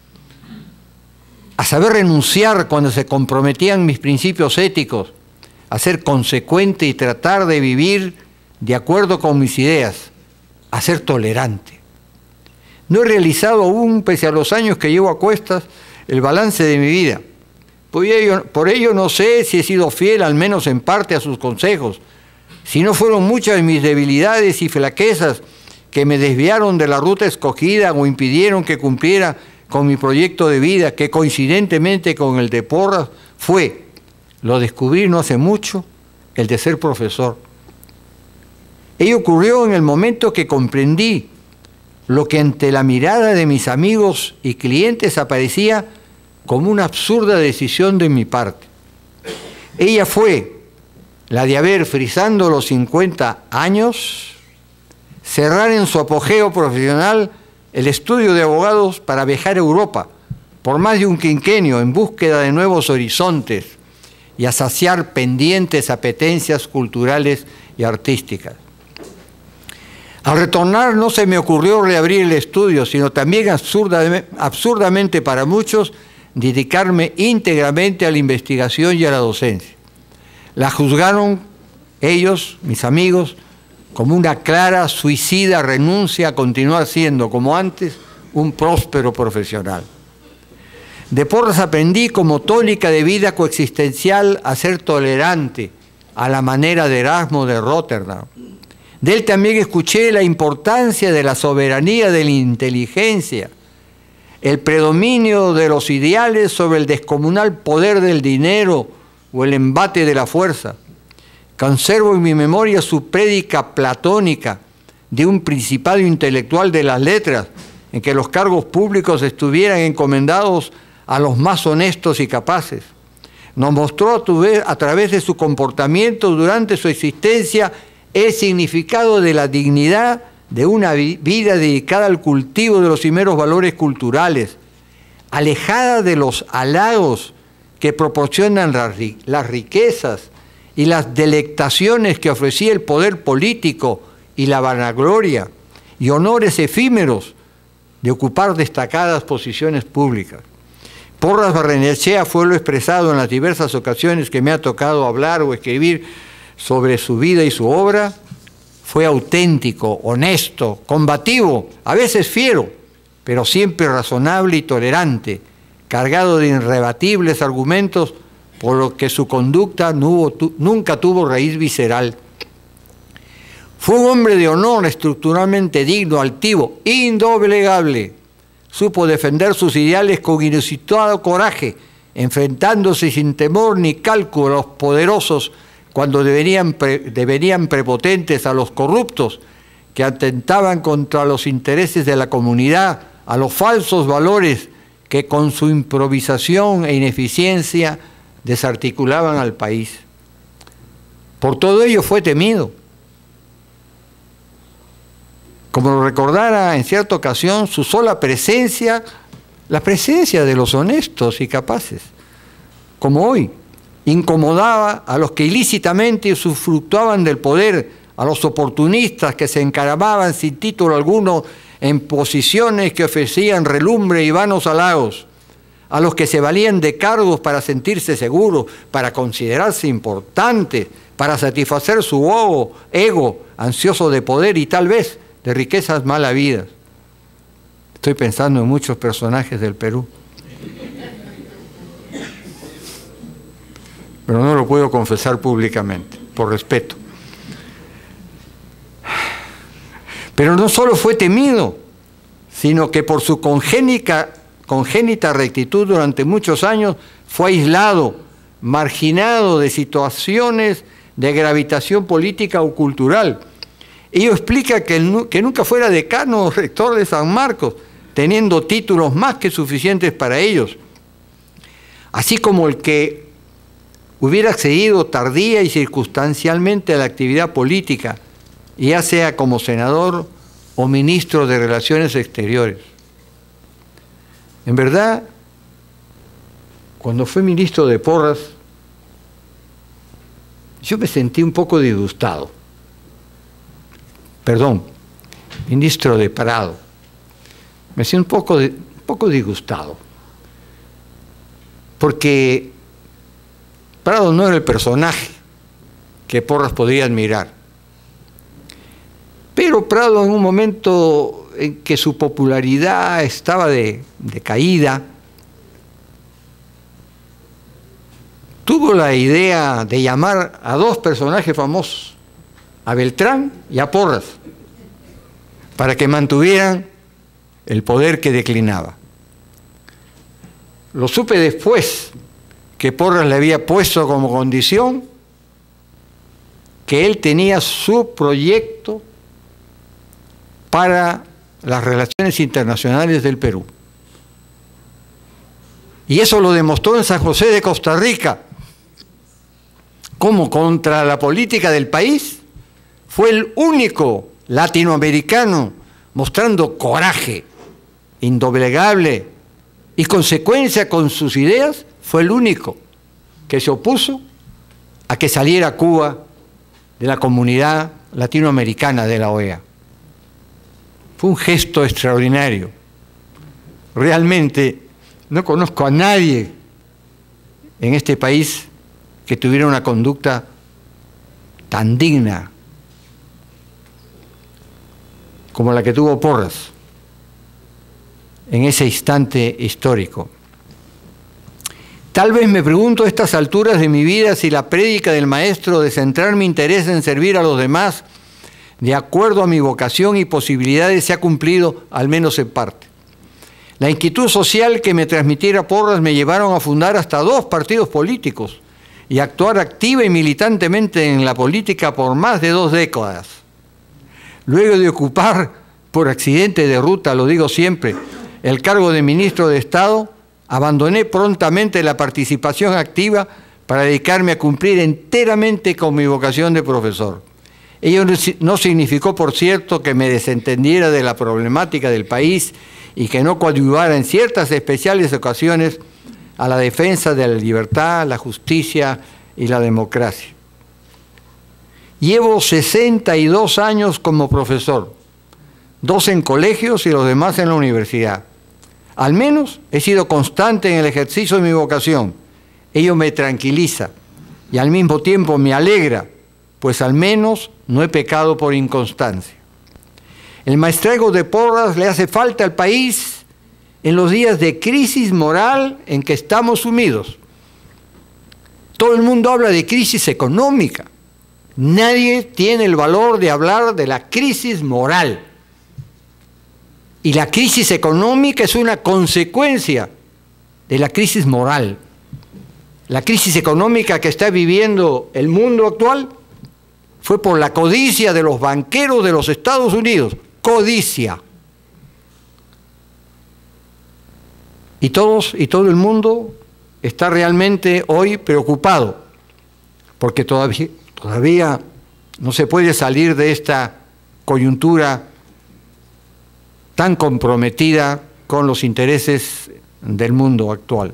A saber renunciar cuando se comprometían mis principios éticos, a ser consecuente y tratar de vivir de acuerdo con mis ideas, a ser tolerante. No he realizado aún, pese a los años que llevo a cuestas, el balance de mi vida. Por ello, por ello no sé si he sido fiel, al menos en parte, a sus consejos. Si no fueron muchas de mis debilidades y flaquezas que me desviaron de la ruta escogida o impidieron que cumpliera con mi proyecto de vida, que coincidentemente con el de Porras fue, lo descubrí no hace mucho, el de ser profesor. Ello ocurrió en el momento que comprendí lo que ante la mirada de mis amigos y clientes aparecía como una absurda decisión de mi parte. Ella fue la de haber, frisando los cincuenta años, cerrar en su apogeo profesional el estudio de abogados para viajar a Europa por más de un quinquenio en búsqueda de nuevos horizontes y a saciar pendientes apetencias culturales y artísticas. Al retornar no se me ocurrió reabrir el estudio, sino también absurdamente, absurdamente para muchos, dedicarme íntegramente a la investigación y a la docencia. La juzgaron ellos, mis amigos, como una clara, suicida renuncia a continuar siendo, como antes, un próspero profesional. De Porras aprendí como tónica de vida coexistencial a ser tolerante, a la manera de Erasmo de Róterdam. De él también escuché la importancia de la soberanía de la inteligencia, el predominio de los ideales sobre el descomunal poder del dinero o el embate de la fuerza. Conservo en mi memoria su prédica platónica de un principado intelectual de las letras, en que los cargos públicos estuvieran encomendados a los más honestos y capaces. Nos mostró a, tu vez, a través de su comportamiento durante su existencia el significado de la dignidad de una vida dedicada al cultivo de los primeros valores culturales, alejada de los halagos que proporcionan las riquezas y las delectaciones que ofrecía el poder político y la vanagloria y honores efímeros de ocupar destacadas posiciones públicas. Porras Barrenechea fue lo expresado en las diversas ocasiones que me ha tocado hablar o escribir sobre su vida y su obra. Fue auténtico, honesto, combativo, a veces fiero, pero siempre razonable y tolerante, cargado de irrebatibles argumentos, por lo que su conducta no hubo, tu, nunca tuvo raíz visceral. Fue un hombre de honor, estructuralmente digno, altivo, indoblegable. Supo defender sus ideales con inusitado coraje, enfrentándose sin temor ni cálculo a los poderosos cuando deberían, pre, deberían prepotentes, a los corruptos, que atentaban contra los intereses de la comunidad, a los falsos valores que con su improvisación e ineficiencia desarticulaban al país. Por todo ello fue temido. Como lo recordara en cierta ocasión, su sola presencia, la presencia de los honestos y capaces, como hoy, incomodaba a los que ilícitamente usufructuaban del poder, a los oportunistas que se encaramaban sin título alguno en posiciones que ofrecían relumbre y vanos halagos, a los que se valían de cargos para sentirse seguros, para considerarse importantes, para satisfacer su ego, ego ansioso de poder y tal vez de riquezas mal habidas. Estoy pensando en muchos personajes del Perú. Pero no lo puedo confesar públicamente, por respeto. Pero no solo fue temido, sino que por su congénica, congénita rectitud durante muchos años fue aislado, marginado de situaciones de gravitación política o cultural. Ello explica que, que nunca fuera decano o rector de San Marcos, teniendo títulos más que suficientes para ellos, así como el que hubiera accedido tardía y circunstancialmente a la actividad política, ya sea como senador o ministro de Relaciones Exteriores. En verdad, cuando fui ministro de Porras, yo me sentí un poco disgustado. Perdón, ministro de Prado. Me sentí un poco, un poco disgustado. Porque Prado no era el personaje que Porras podría admirar. Pero Prado, en un momento en que su popularidad estaba de, de caída, tuvo la idea de llamar a dos personajes famosos, a Beltrán y a Porras, para que mantuvieran el poder que declinaba. Lo supe después, que Porras le había puesto como condición que él tenía su proyecto para las relaciones internacionales del Perú. Y eso lo demostró en San José de Costa Rica, como contra la política del país fue el único latinoamericano mostrando coraje indoblegable y consecuencia con sus ideas, fue el único que se opuso a que saliera Cuba de la comunidad latinoamericana de la O E A. Fue un gesto extraordinario. Realmente no conozco a nadie en este país que tuviera una conducta tan digna como la que tuvo Porras en ese instante histórico. Tal vez me pregunto a estas alturas de mi vida si la prédica del maestro de centrar mi interés en servir a los demás de acuerdo a mi vocación y posibilidades se ha cumplido, al menos en parte. La inquietud social que me transmitiera Porras me llevaron a fundar hasta dos partidos políticos y actuar activa y militantemente en la política por más de dos décadas. Luego de ocupar, por accidente de ruta, lo digo siempre, el cargo de ministro de Estado, abandoné prontamente la participación activa para dedicarme a cumplir enteramente con mi vocación de profesor. Ello no significó, por cierto, que me desentendiera de la problemática del país y que no coadyuvara en ciertas especiales ocasiones a la defensa de la libertad, la justicia y la democracia. Llevo sesenta y dos años como profesor, dos en colegios y los demás en la universidad. Al menos he sido constante en el ejercicio de mi vocación. Ello me tranquiliza y al mismo tiempo me alegra, pues al menos no he pecado por inconstancia. El maestrazgo de Porras le hace falta al país en los días de crisis moral en que estamos sumidos. Todo el mundo habla de crisis económica. Nadie tiene el valor de hablar de la crisis moral. Y la crisis económica es una consecuencia de la crisis moral. La crisis económica que está viviendo el mundo actual fue por la codicia de los banqueros de los Estados Unidos. Codicia. Y todos y todo el mundo está realmente hoy preocupado, porque todavía, todavía no se puede salir de esta coyuntura tan comprometida con los intereses del mundo actual.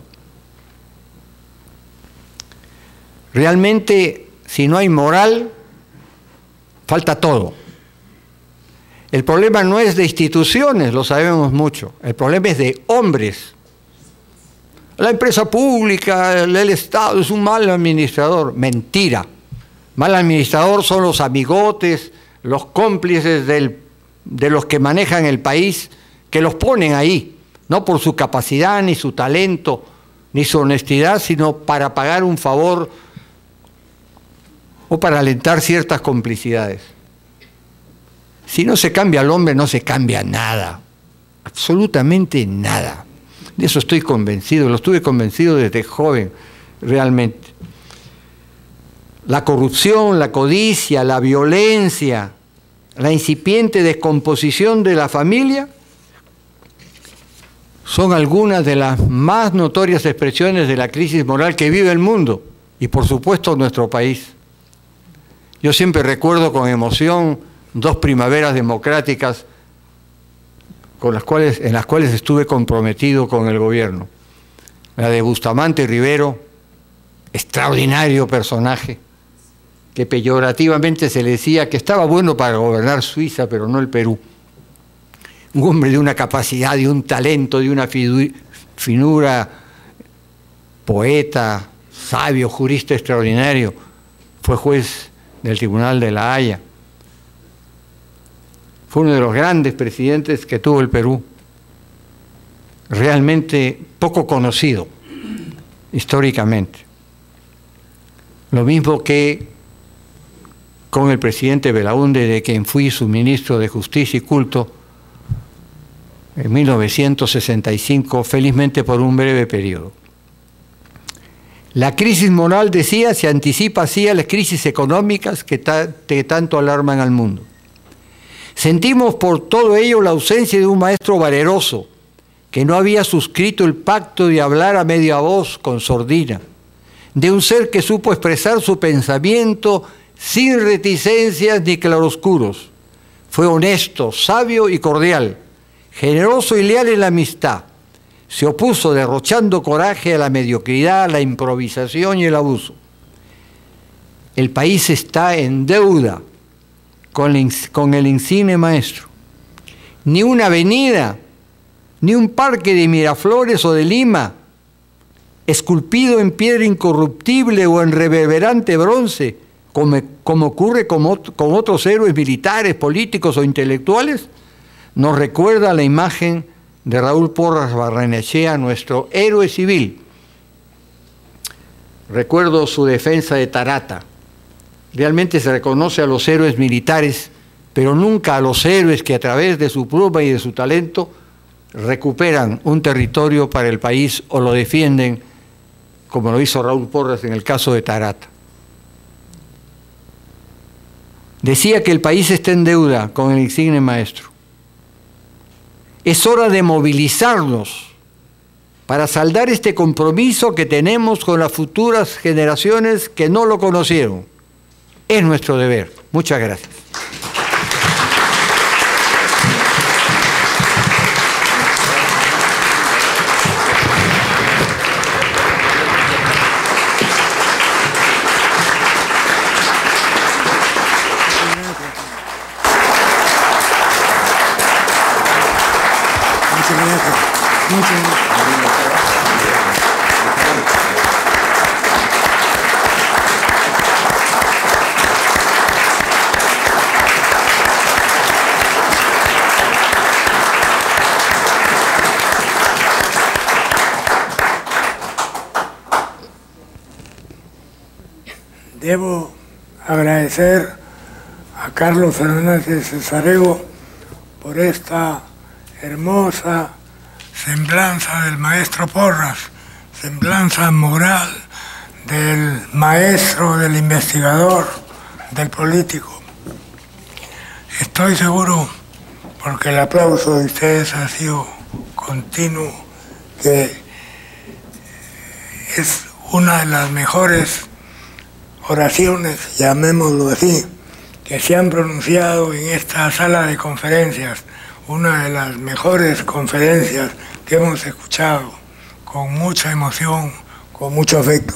Realmente, si no hay moral, falta todo. El problema no es de instituciones, lo sabemos mucho, el problema es de hombres. La empresa pública, el Estado es un mal administrador. Mentira. Mal administrador son los amigotes, los cómplices del, de los que manejan el país, que los ponen ahí, no por su capacidad, ni su talento, ni su honestidad, sino para pagar un favor o para alentar ciertas complicidades. Si no se cambia al hombre, no se cambia nada, absolutamente nada. De eso estoy convencido, lo estuve convencido desde joven, realmente. La corrupción, la codicia, la violencia, la incipiente descomposición de la familia son algunas de las más notorias expresiones de la crisis moral que vive el mundo y, por supuesto, nuestro país. Yo siempre recuerdo con emoción dos primaveras democráticas con las cuales, en las cuales estuve comprometido con el gobierno. La de Bustamante Rivero, extraordinario personaje, que peyorativamente se le decía que estaba bueno para gobernar Suiza, pero no el Perú. Un hombre de una capacidad, de un talento, de una finura, poeta, sabio, jurista extraordinario. Fue juez del Tribunal de La Haya. Fue uno de los grandes presidentes que tuvo el Perú, realmente poco conocido históricamente. Lo mismo que con el presidente Belaúnde, de quien fui su ministro de Justicia y Culto en mil novecientos sesenta y cinco, felizmente por un breve periodo. La crisis moral, decía, se anticipa así a las crisis económicas que, ta que tanto alarman al mundo. Sentimos por todo ello la ausencia de un maestro valeroso que no había suscrito el pacto de hablar a media voz con sordina, de un ser que supo expresar su pensamiento sin reticencias ni claroscuros. Fue honesto, sabio y cordial, generoso y leal en la amistad. Se opuso derrochando coraje a la mediocridad, la improvisación y el abuso. El país está en deuda con el, con el insigne maestro. Ni una avenida, ni un parque de Miraflores o de Lima, esculpido en piedra incorruptible o en reverberante bronce, como, como ocurre con, con otros héroes militares, políticos o intelectuales, nos recuerda la imagen de Raúl Porras Barrenechea, nuestro héroe civil. Recuerdo su defensa de Tarata. Realmente se reconoce a los héroes militares, pero nunca a los héroes que a través de su pluma y de su talento recuperan un territorio para el país o lo defienden, como lo hizo Raúl Porras en el caso de Tarata. Decía que el país está en deuda con el insigne maestro. Es hora de movilizarnos para saldar este compromiso que tenemos con las futuras generaciones que no lo conocieron. Es nuestro deber. Muchas gracias. Muchas gracias. Muchas gracias. Debo agradecer a Carlos Fernández Cesarego por esta hermosa semblanza del maestro Porras, semblanza moral del maestro, del investigador, del político. Estoy seguro, porque el aplauso de ustedes ha sido continuo, que es una de las mejores oraciones, llamémoslo así, que se han pronunciado en esta sala de conferencias, una de las mejores conferencias que hemos escuchado, con mucha emoción, con mucho afecto.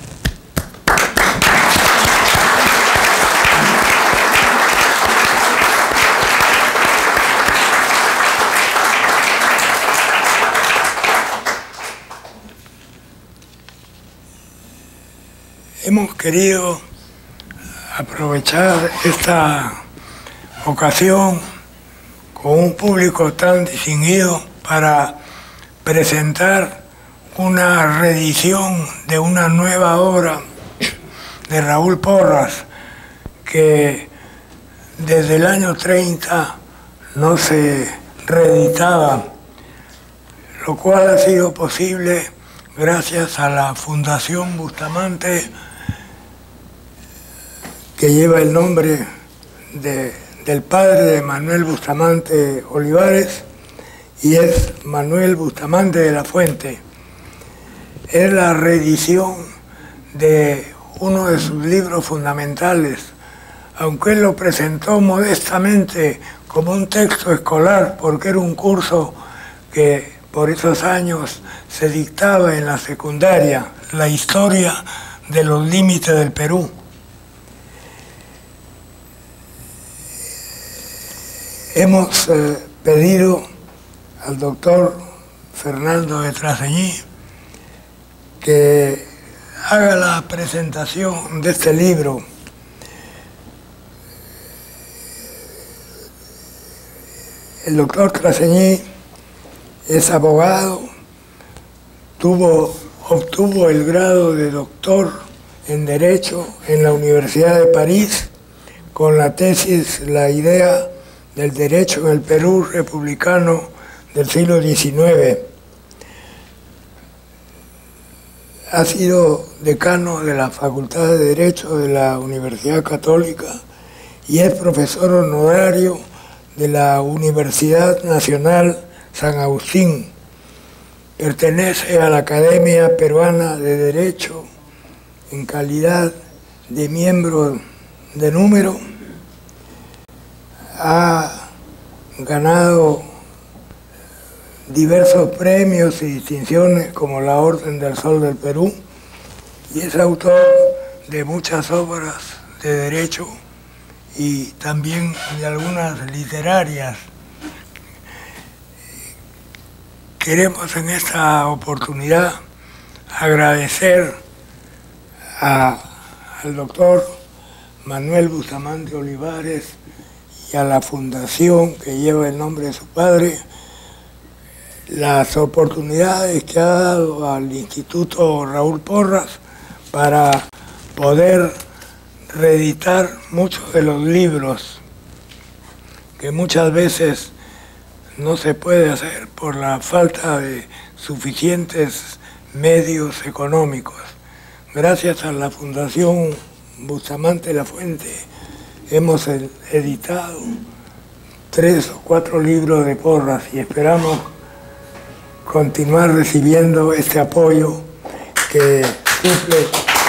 Hemos querido aprovechar esta ocasión con un público tan distinguido para presentar una reedición de una nueva obra de Raúl Porras que desde el año treinta no se reeditaba, lo cual ha sido posible gracias a la Fundación Bustamante, que lleva el nombre de, del padre de Manuel Bustamante Olivares, y es Manuel Bustamante de la Fuente. Es la reedición de uno de sus libros fundamentales, aunque él lo presentó modestamente como un texto escolar, porque era un curso que por esos años se dictaba en la secundaria, la historia de los límites del Perú. Hemos eh, pedido al doctor Fernando de Traseñí que haga la presentación de este libro. El doctor Traseñí es abogado, tuvo, obtuvo el grado de doctor en Derecho en la Universidad de París con la tesis La idea del derecho en el Perú republicano del siglo diecinueve. Ha sido decano de la Facultad de Derecho de la Universidad Católica y es profesor honorario de la Universidad Nacional San Agustín. Pertenece a la Academia Peruana de Derecho en calidad de miembro de número. Ha ganado diversos premios y distinciones como la Orden del Sol del Perú y es autor de muchas obras de derecho y también de algunas literarias. Queremos en esta oportunidad agradecer a, al doctor Manuel Bustamante Olivares y a la fundación que lleva el nombre de su padre, las oportunidades que ha dado al Instituto Raúl Porras para poder reeditar muchos de los libros que muchas veces no se puede hacer por la falta de suficientes medios económicos. Gracias a la Fundación Bustamante La Fuente hemos editado tres o cuatro libros de Porras y esperamos continuar recibiendo este apoyo que suple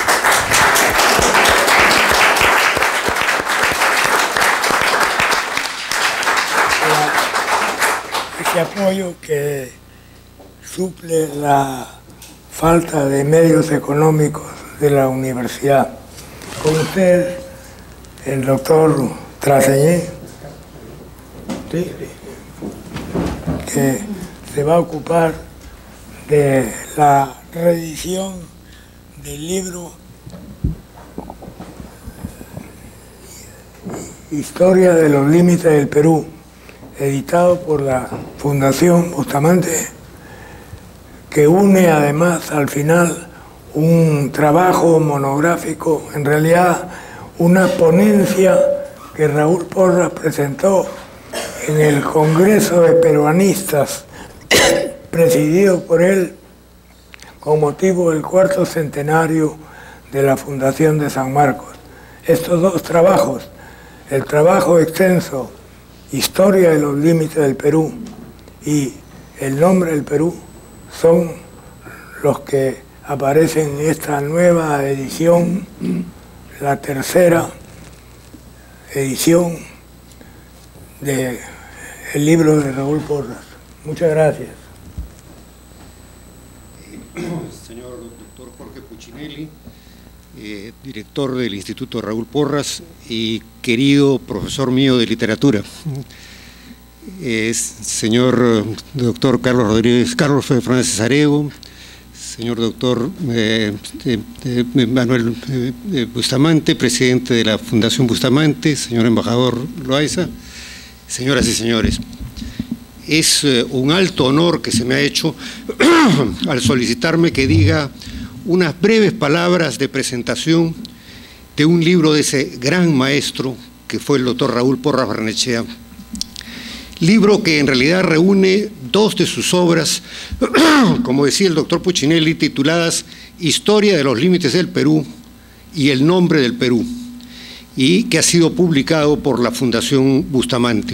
este apoyo que suple la falta de medios económicos de la universidad. Con usted, el doctor Traseñí, ¿sí? que se va a ocupar de la reedición del libro Historia de los límites del Perú, editado por la Fundación Bustamante, que une además al final un trabajo monográfico, en realidad una ponencia que Raúl Porras presentó en el Congreso de Peruanistas, presidido por él con motivo del cuarto centenario de la Fundación de San Marcos. estos dos trabajos, el trabajo extenso, Historia de los límites del Perú y El nombre del Perú, son los que aparecen en esta nueva edición, la tercera edición del libro de Raúl Porras. Muchas gracias. Señor doctor Jorge Puccinelli, eh, director del Instituto Raúl Porras y querido profesor mío de literatura. Eh, señor doctor Carlos Rodríguez, Carlos Fernández Cesarego, señor doctor eh, eh, eh, Manuel eh, Bustamante, presidente de la Fundación Bustamante, señor embajador Loaiza, señoras y señores. Es eh, un alto honor que se me ha hecho al solicitarme que diga unas breves palabras de presentación de un libro de ese gran maestro que fue el doctor Raúl Porras Barnechea. Libro que en realidad reúne dos de sus obras, como decía el doctor Puccinelli, tituladas Historia de los límites del Perú y El nombre del Perú, y que ha sido publicado por la Fundación Bustamante.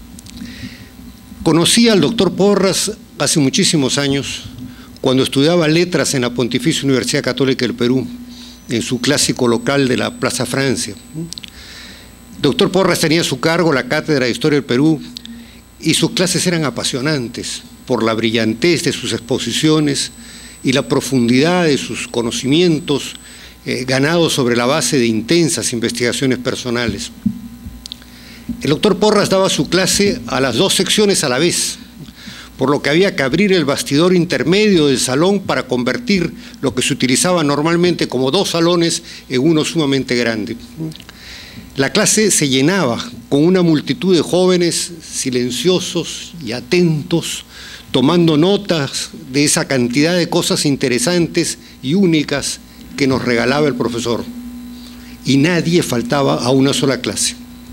Conocí al doctor Porras hace muchísimos años, cuando estudiaba letras en la Pontificia Universidad Católica del Perú, en su clásico local de la Plaza Francia. Doctor Porras tenía a su cargo la Cátedra de Historia del Perú, y sus clases eran apasionantes por la brillantez de sus exposiciones y la profundidad de sus conocimientos eh, ganados sobre la base de intensas investigaciones personales. El doctor Porras daba su clase a las dos secciones a la vez, por lo que había que abrir el bastidor intermedio del salón para convertir lo que se utilizaba normalmente como dos salones en uno sumamente grande. La clase se llenaba con una multitud de jóvenes silenciosos y atentos, tomando notas de esa cantidad de cosas interesantes y únicas que nos regalaba el profesor. Y nadie faltaba a una sola clase.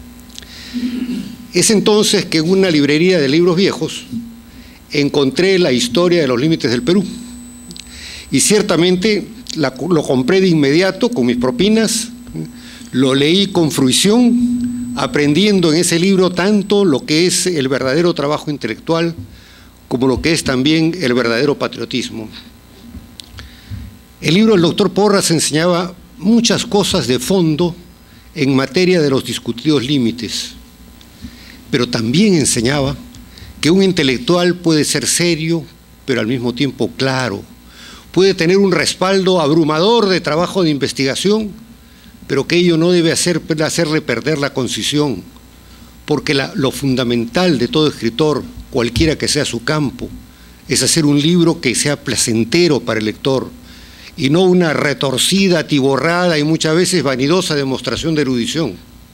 Es entonces que en una librería de libros viejos encontré la Historia de los límites del Perú. Y ciertamente la, lo compré de inmediato con mis propinas. Lo leí con fruición, aprendiendo en ese libro tanto lo que es el verdadero trabajo intelectual como lo que es también el verdadero patriotismo. El libro del doctor Porras enseñaba muchas cosas de fondo en materia de los discutidos límites, pero también enseñaba que un intelectual puede ser serio, pero al mismo tiempo claro, puede tener un respaldo abrumador de trabajo de investigación, pero que ello no debe hacer, hacerle perder la concisión, porque la, lo fundamental de todo escritor, cualquiera que sea su campo, es hacer un libro que sea placentero para el lector, y no una retorcida, atiborrada y muchas veces vanidosa demostración de erudición.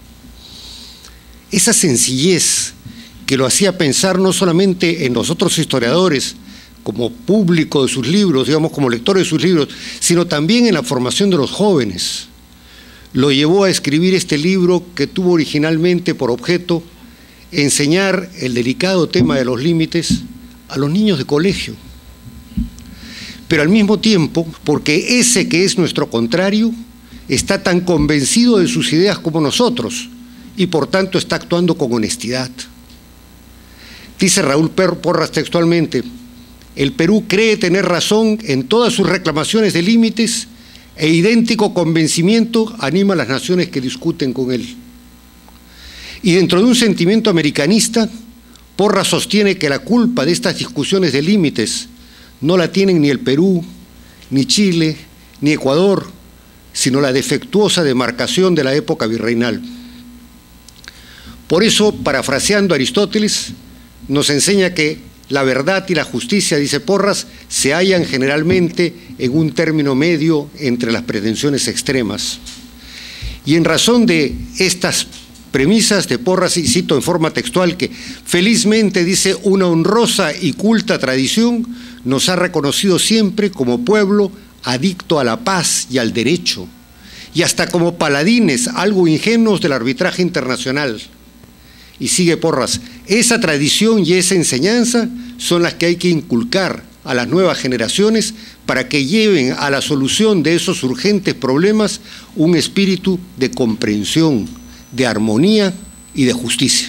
Esa sencillez que lo hacía pensar no solamente en los otros historiadores, como público de sus libros, digamos, como lectores de sus libros, sino también en la formación de los jóvenes, lo llevó a escribir este libro que tuvo originalmente por objeto enseñar el delicado tema de los límites a los niños de colegio. Pero al mismo tiempo, porque ese que es nuestro contrario está tan convencido de sus ideas como nosotros y por tanto está actuando con honestidad. Dice Raúl Porras textualmente: el Perú cree tener razón en todas sus reclamaciones de límites e idéntico convencimiento anima a las naciones que discuten con él. Y dentro de un sentimiento americanista, Porras sostiene que la culpa de estas discusiones de límites no la tienen ni el Perú, ni Chile, ni Ecuador, sino la defectuosa demarcación de la época virreinal. Por eso, parafraseando a Aristóteles, nos enseña que la verdad y la justicia, dice Porras, se hallan generalmente en un término medio entre las pretensiones extremas. Y en razón de estas premisas de Porras, y cito en forma textual, que felizmente, dice, una honrosa y culta tradición nos ha reconocido siempre como pueblo adicto a la paz y al derecho, y hasta como paladines algo ingenuos del arbitraje internacional. Y sigue Porras: esa tradición y esa enseñanza son las que hay que inculcar a las nuevas generaciones para que lleven a la solución de esos urgentes problemas un espíritu de comprensión, de armonía y de justicia.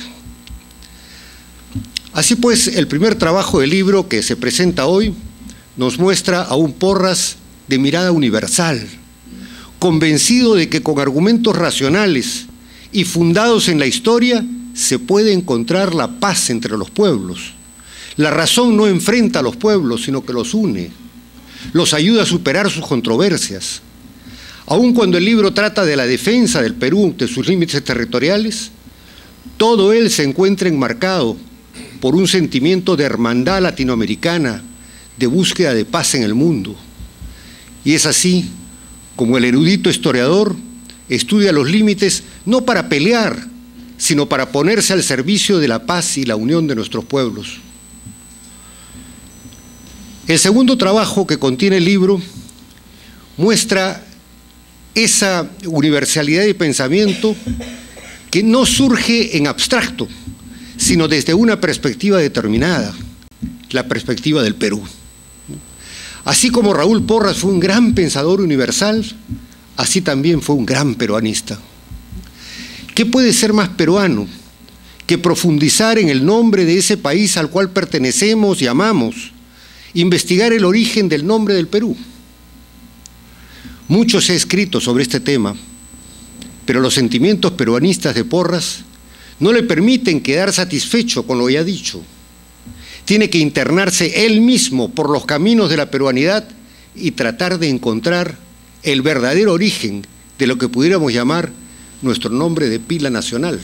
Así pues, el primer trabajo del libro que se presenta hoy nos muestra a un Porras de mirada universal, convencido de que con argumentos racionales y fundados en la historia se puede encontrar la paz entre los pueblos. La razón no enfrenta a los pueblos, sino que los une, los ayuda a superar sus controversias. Aun cuando el libro trata de la defensa del Perú, de sus límites territoriales, todo él se encuentra enmarcado por un sentimiento de hermandad latinoamericana, de búsqueda de paz en el mundo. Y es así como el erudito historiador estudia los límites no para pelear, sino para ponerse al servicio de la paz y la unión de nuestros pueblos. El segundo trabajo que contiene el libro muestra esa universalidad de pensamiento que no surge en abstracto, sino desde una perspectiva determinada, la perspectiva del Perú. Así como Raúl Porras fue un gran pensador universal, así también fue un gran peruanista. ¿Qué puede ser más peruano que profundizar en el nombre de ese país al cual pertenecemos y amamos, investigar el origen del nombre del Perú? Mucho se ha escrito sobre este tema, pero los sentimientos peruanistas de Porras no le permiten quedar satisfecho con lo ya dicho. Tiene que internarse él mismo por los caminos de la peruanidad y tratar de encontrar el verdadero origen de lo que pudiéramos llamar nuestro nombre de pila nacional.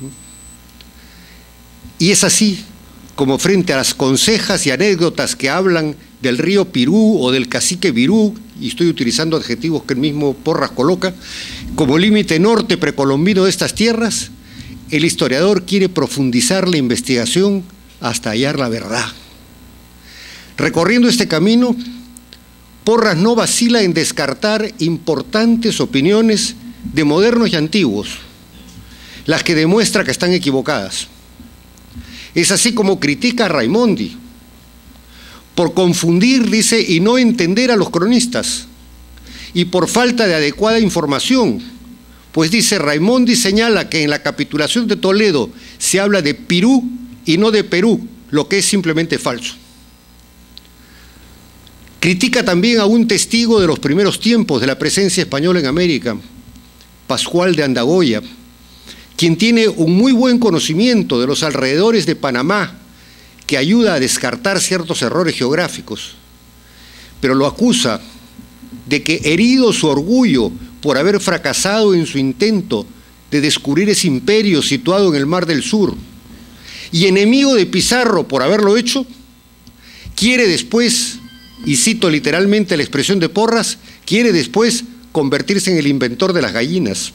Y es así como frente a las consejas y anécdotas que hablan del río Pirú o del cacique Virú, y estoy utilizando adjetivos que el mismo Porras coloca, como límite norte precolombino de estas tierras, el historiador quiere profundizar la investigación hasta hallar la verdad. Recorriendo este camino, Porras no vacila en descartar importantes opiniones de modernos y antiguos, las que demuestra que están equivocadas. Es así como critica a Raimondi, por confundir, dice, y no entender a los cronistas, y por falta de adecuada información, pues dice, Raimondi señala que en la capitulación de Toledo se habla de Pirú y no de Perú, lo que es simplemente falso. Critica también a un testigo de los primeros tiempos de la presencia española en América, Pascual de Andagoya, quien tiene un muy buen conocimiento de los alrededores de Panamá, que ayuda a descartar ciertos errores geográficos, pero lo acusa de que, herido su orgullo por haber fracasado en su intento de descubrir ese imperio situado en el Mar del Sur, y enemigo de Pizarro por haberlo hecho, quiere después, y cito literalmente la expresión de Porras, quiere después convertirse en el inventor de las gallinas.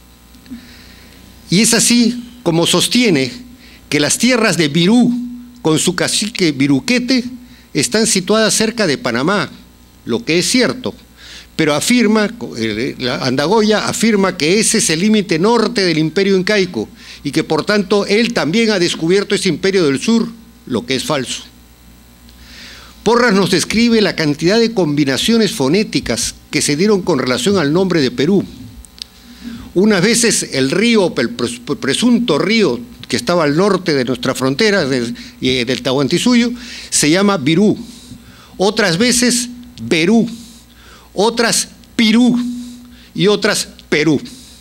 Y es así como sostiene que las tierras de Virú, con su cacique Viruquete, están situadas cerca de Panamá, lo que es cierto, pero afirma, Andagoya afirma que ese es el límite norte del imperio incaico y que por tanto él también ha descubierto ese imperio del sur, lo que es falso. Porras nos describe la cantidad de combinaciones fonéticas que se dieron con relación al nombre de Perú. Unas veces el río, el presunto río que estaba al norte de nuestra frontera, del, del Tahuantinsuyo, se llama Virú. Otras veces Berú, otras Pirú y otras Perú.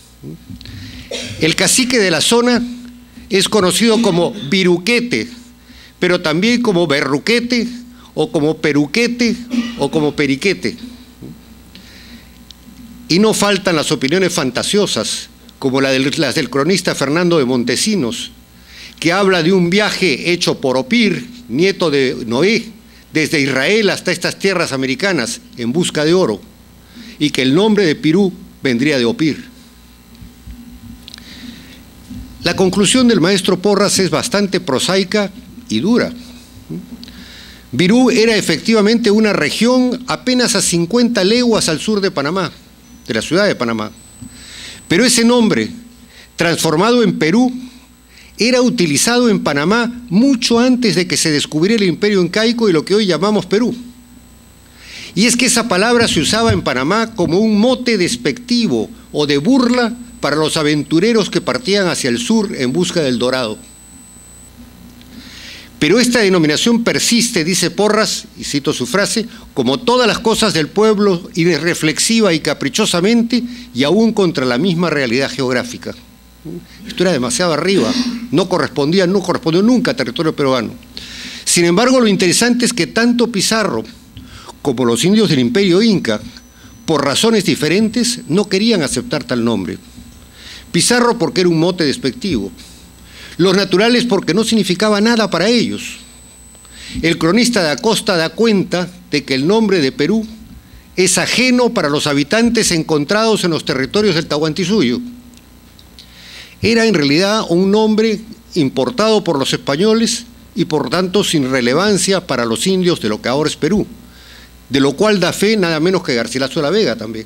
El cacique de la zona es conocido como Viruquete, pero también como Berruquete, o como Peruquete, o como Periquete. Y no faltan las opiniones fantasiosas, como la del, las del cronista Fernando de Montesinos, que habla de un viaje hecho por Opir, nieto de Noé, desde Israel hasta estas tierras americanas en busca de oro, y que el nombre de Pirú vendría de Opir. La conclusión del maestro Porras es bastante prosaica y dura. Virú era efectivamente una región apenas a cincuenta leguas al sur de Panamá, de la ciudad de Panamá. Pero ese nombre, transformado en Perú, era utilizado en Panamá mucho antes de que se descubriera el imperio incaico y lo que hoy llamamos Perú. Y es que esa palabra se usaba en Panamá como un mote despectivo o de burla para los aventureros que partían hacia el sur en busca del dorado. Pero esta denominación persiste, dice Porras, y cito su frase, como todas las cosas del pueblo, irreflexiva y caprichosamente, y aún contra la misma realidad geográfica. Esto era demasiado arriba, no correspondía, no correspondió nunca a territorio peruano. Sin embargo, lo interesante es que tanto Pizarro como los indios del Imperio Inca, por razones diferentes, no querían aceptar tal nombre. Pizarro porque era un mote despectivo. Los naturales porque no significaba nada para ellos. El cronista de Acosta da cuenta de que el nombre de Perú es ajeno para los habitantes encontrados en los territorios del Tahuantinsuyo. Era en realidad un nombre importado por los españoles y por tanto sin relevancia para los indios de lo que ahora es Perú, de lo cual da fe nada menos que Garcilaso de la Vega también.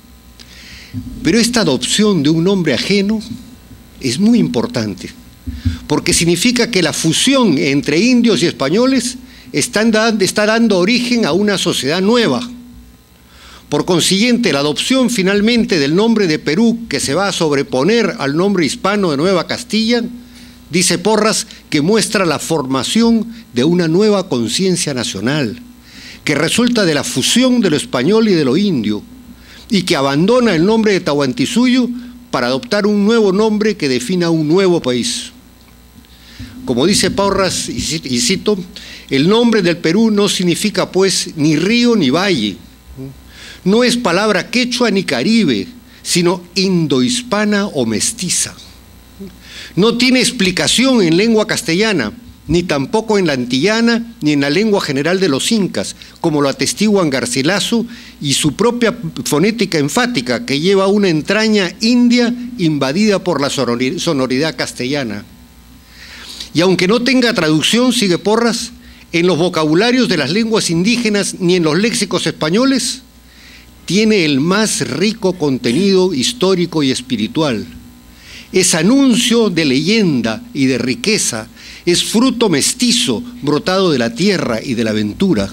Pero esta adopción de un nombre ajeno es muy importante, porque significa que la fusión entre indios y españoles está dando origen a una sociedad nueva. Por consiguiente, la adopción finalmente del nombre de Perú, que se va a sobreponer al nombre hispano de Nueva Castilla, dice Porras que muestra la formación de una nueva conciencia nacional, que resulta de la fusión de lo español y de lo indio, y que abandona el nombre de Tahuantinsuyo para adoptar un nuevo nombre que defina un nuevo país. Como dice Porras, y cito, el nombre del Perú no significa pues ni río ni valle, no es palabra quechua ni caribe, sino indohispana o mestiza. No tiene explicación en lengua castellana, ni tampoco en la antillana, ni en la lengua general de los incas, como lo atestiguan Garcilaso y su propia fonética enfática, que lleva una entraña india invadida por la sonoridad castellana. Y aunque no tenga traducción, sigue Porras, en los vocabularios de las lenguas indígenas ni en los léxicos españoles, tiene el más rico contenido histórico y espiritual. Es anuncio de leyenda y de riqueza, es fruto mestizo brotado de la tierra y de la aventura.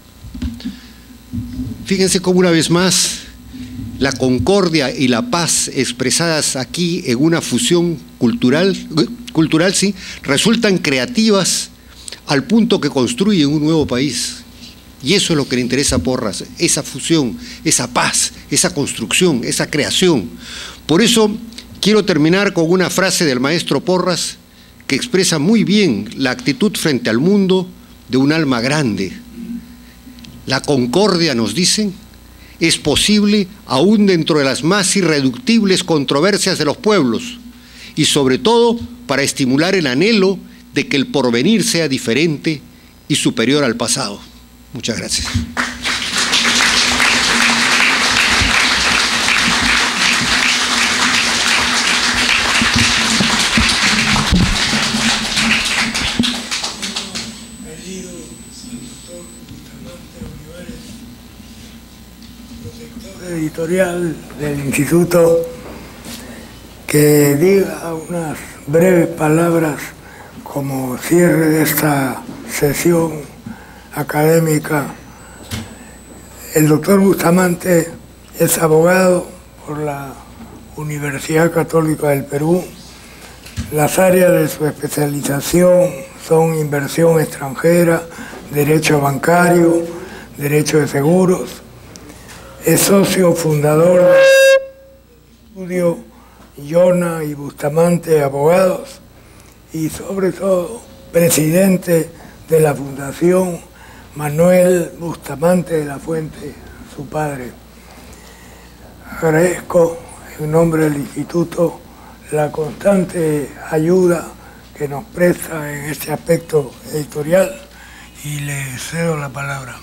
Fíjense cómo una vez más la concordia y la paz expresadas aquí en una fusión cultural, cultural sí, resultan creativas al punto que construyen un nuevo país. Y eso es lo que le interesa a Porras, esa fusión, esa paz, esa construcción, esa creación. Por eso quiero terminar con una frase del maestro Porras que expresa muy bien la actitud frente al mundo de un alma grande. La concordia, nos dicen, es posible aún dentro de las más irreductibles controversias de los pueblos y sobre todo para estimular el anhelo de que el porvenir sea diferente y superior al pasado. Muchas gracias. Editorial del Instituto, que diga unas breves palabras como cierre de esta sesión académica. El doctor Bustamante es abogado por la Universidad Católica del Perú. Las áreas de su especialización son inversión extranjera, derecho bancario, derecho de seguros. Es socio fundador del estudio Llona y Bustamante Abogados y sobre todo presidente de la Fundación Manuel Bustamante de la Fuente, su padre. Agradezco en nombre del Instituto la constante ayuda que nos presta en este aspecto editorial y le cedo la palabra.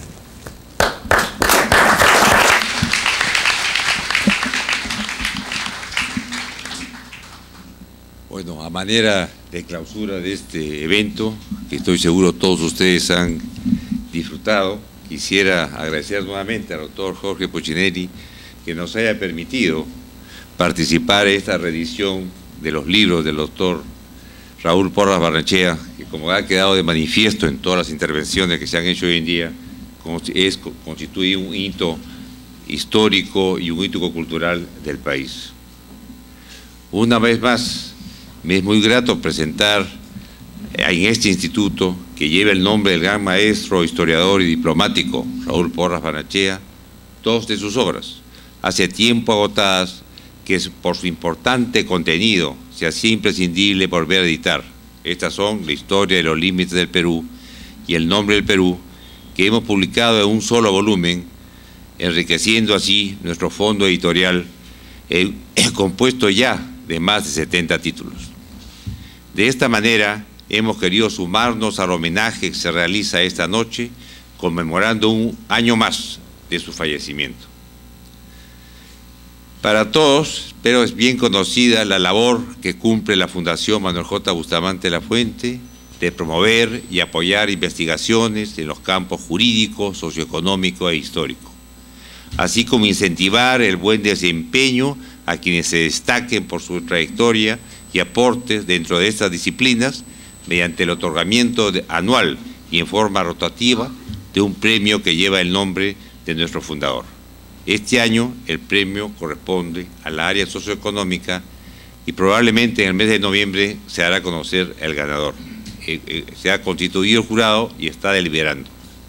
Bueno, a manera de clausura de este evento, que estoy seguro todos ustedes han disfrutado, quisiera agradecer nuevamente al doctor Jorge Puccinelli que nos haya permitido participar en esta reedición de los libros del doctor Raúl Porras Barnechea, que como ha quedado de manifiesto en todas las intervenciones que se han hecho hoy en día, es, constituye un hito histórico y un hito cultural del país. Una vez más, me es muy grato presentar en este instituto, que lleva el nombre del gran maestro, historiador y diplomático Raúl Porras Barnechea, dos de sus obras, hace tiempo agotadas, que por su importante contenido se hacía imprescindible volver a editar. Estas son La historia de los límites del Perú y El nombre del Perú, que hemos publicado en un solo volumen, enriqueciendo así nuestro fondo editorial, eh, compuesto ya de más de setenta títulos. De esta manera, hemos querido sumarnos al homenaje que se realiza esta noche, conmemorando un año más de su fallecimiento. Para todos, pero es bien conocida la labor que cumple la Fundación Manuel J. Bustamante Lafuente de promover y apoyar investigaciones en los campos jurídico, socioeconómico e histórico, así como incentivar el buen desempeño a quienes se destaquen por su trayectoria y aportes dentro de estas disciplinas mediante el otorgamiento de, anual y en forma rotativa de un premio que lleva el nombre de nuestro fundador. Este año el premio corresponde a la área socioeconómica y probablemente en el mes de noviembre se hará conocer el ganador. Eh, eh, se ha constituido el jurado y está deliberando.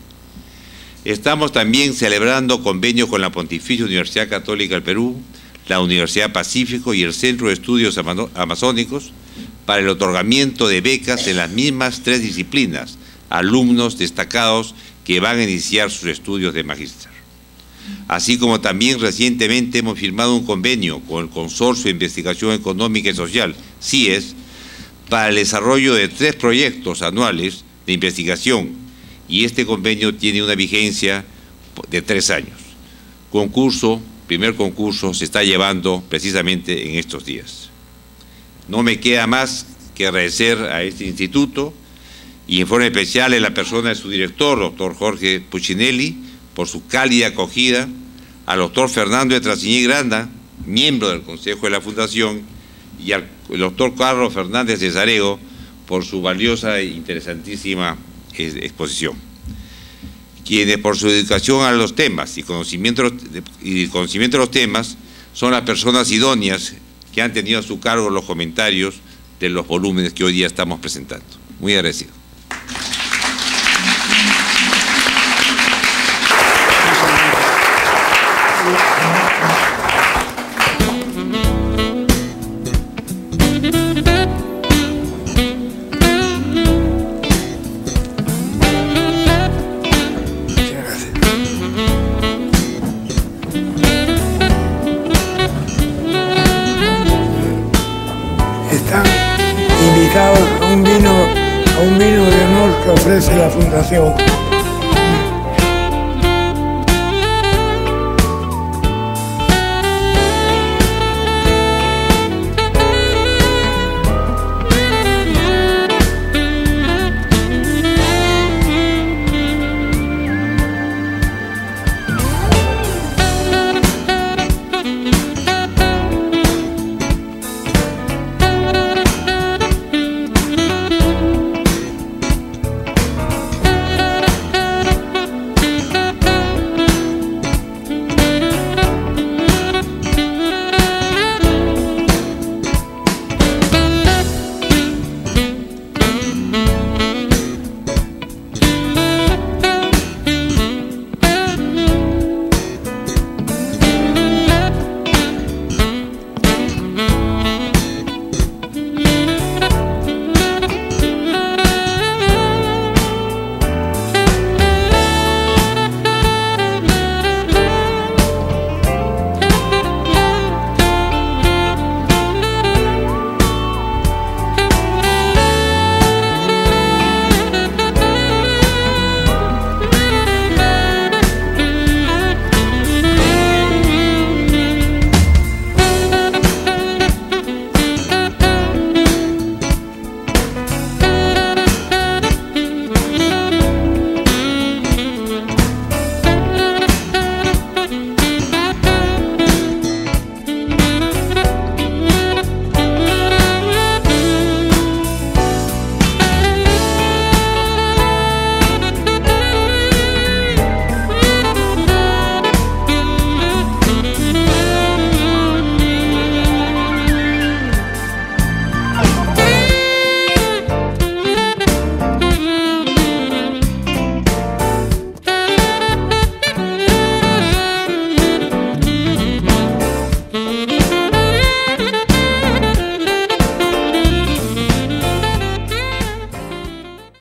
Estamos también celebrando convenios con la Pontificia Universidad Católica del Perú, la Universidad Pacífico y el Centro de Estudios Amazónicos para el otorgamiento de becas en las mismas tres disciplinas a alumnos destacados que van a iniciar sus estudios de magíster. Así como también recientemente hemos firmado un convenio con el Consorcio de Investigación Económica y Social, C I E S, para el desarrollo de tres proyectos anuales de investigación, y este convenio tiene una vigencia de tres años. Concurso, primer concurso, se está llevando precisamente en estos días. No me queda más que agradecer a este instituto y en forma especial en la persona de su director, doctor Jorge Puccinelli, por su cálida acogida, al doctor Fernando de Trasiñé Granda, miembro del Consejo de la Fundación, y al doctor Carlos Fernández de Zarego por su valiosa e interesantísima exposición, quienes por su dedicación a los temas y conocimiento, y conocimiento de los temas son las personas idóneas que han tenido a su cargo los comentarios de los volúmenes que hoy día estamos presentando. Muy agradecido. A un vino, a un vino de honor que ofrece la Fundación.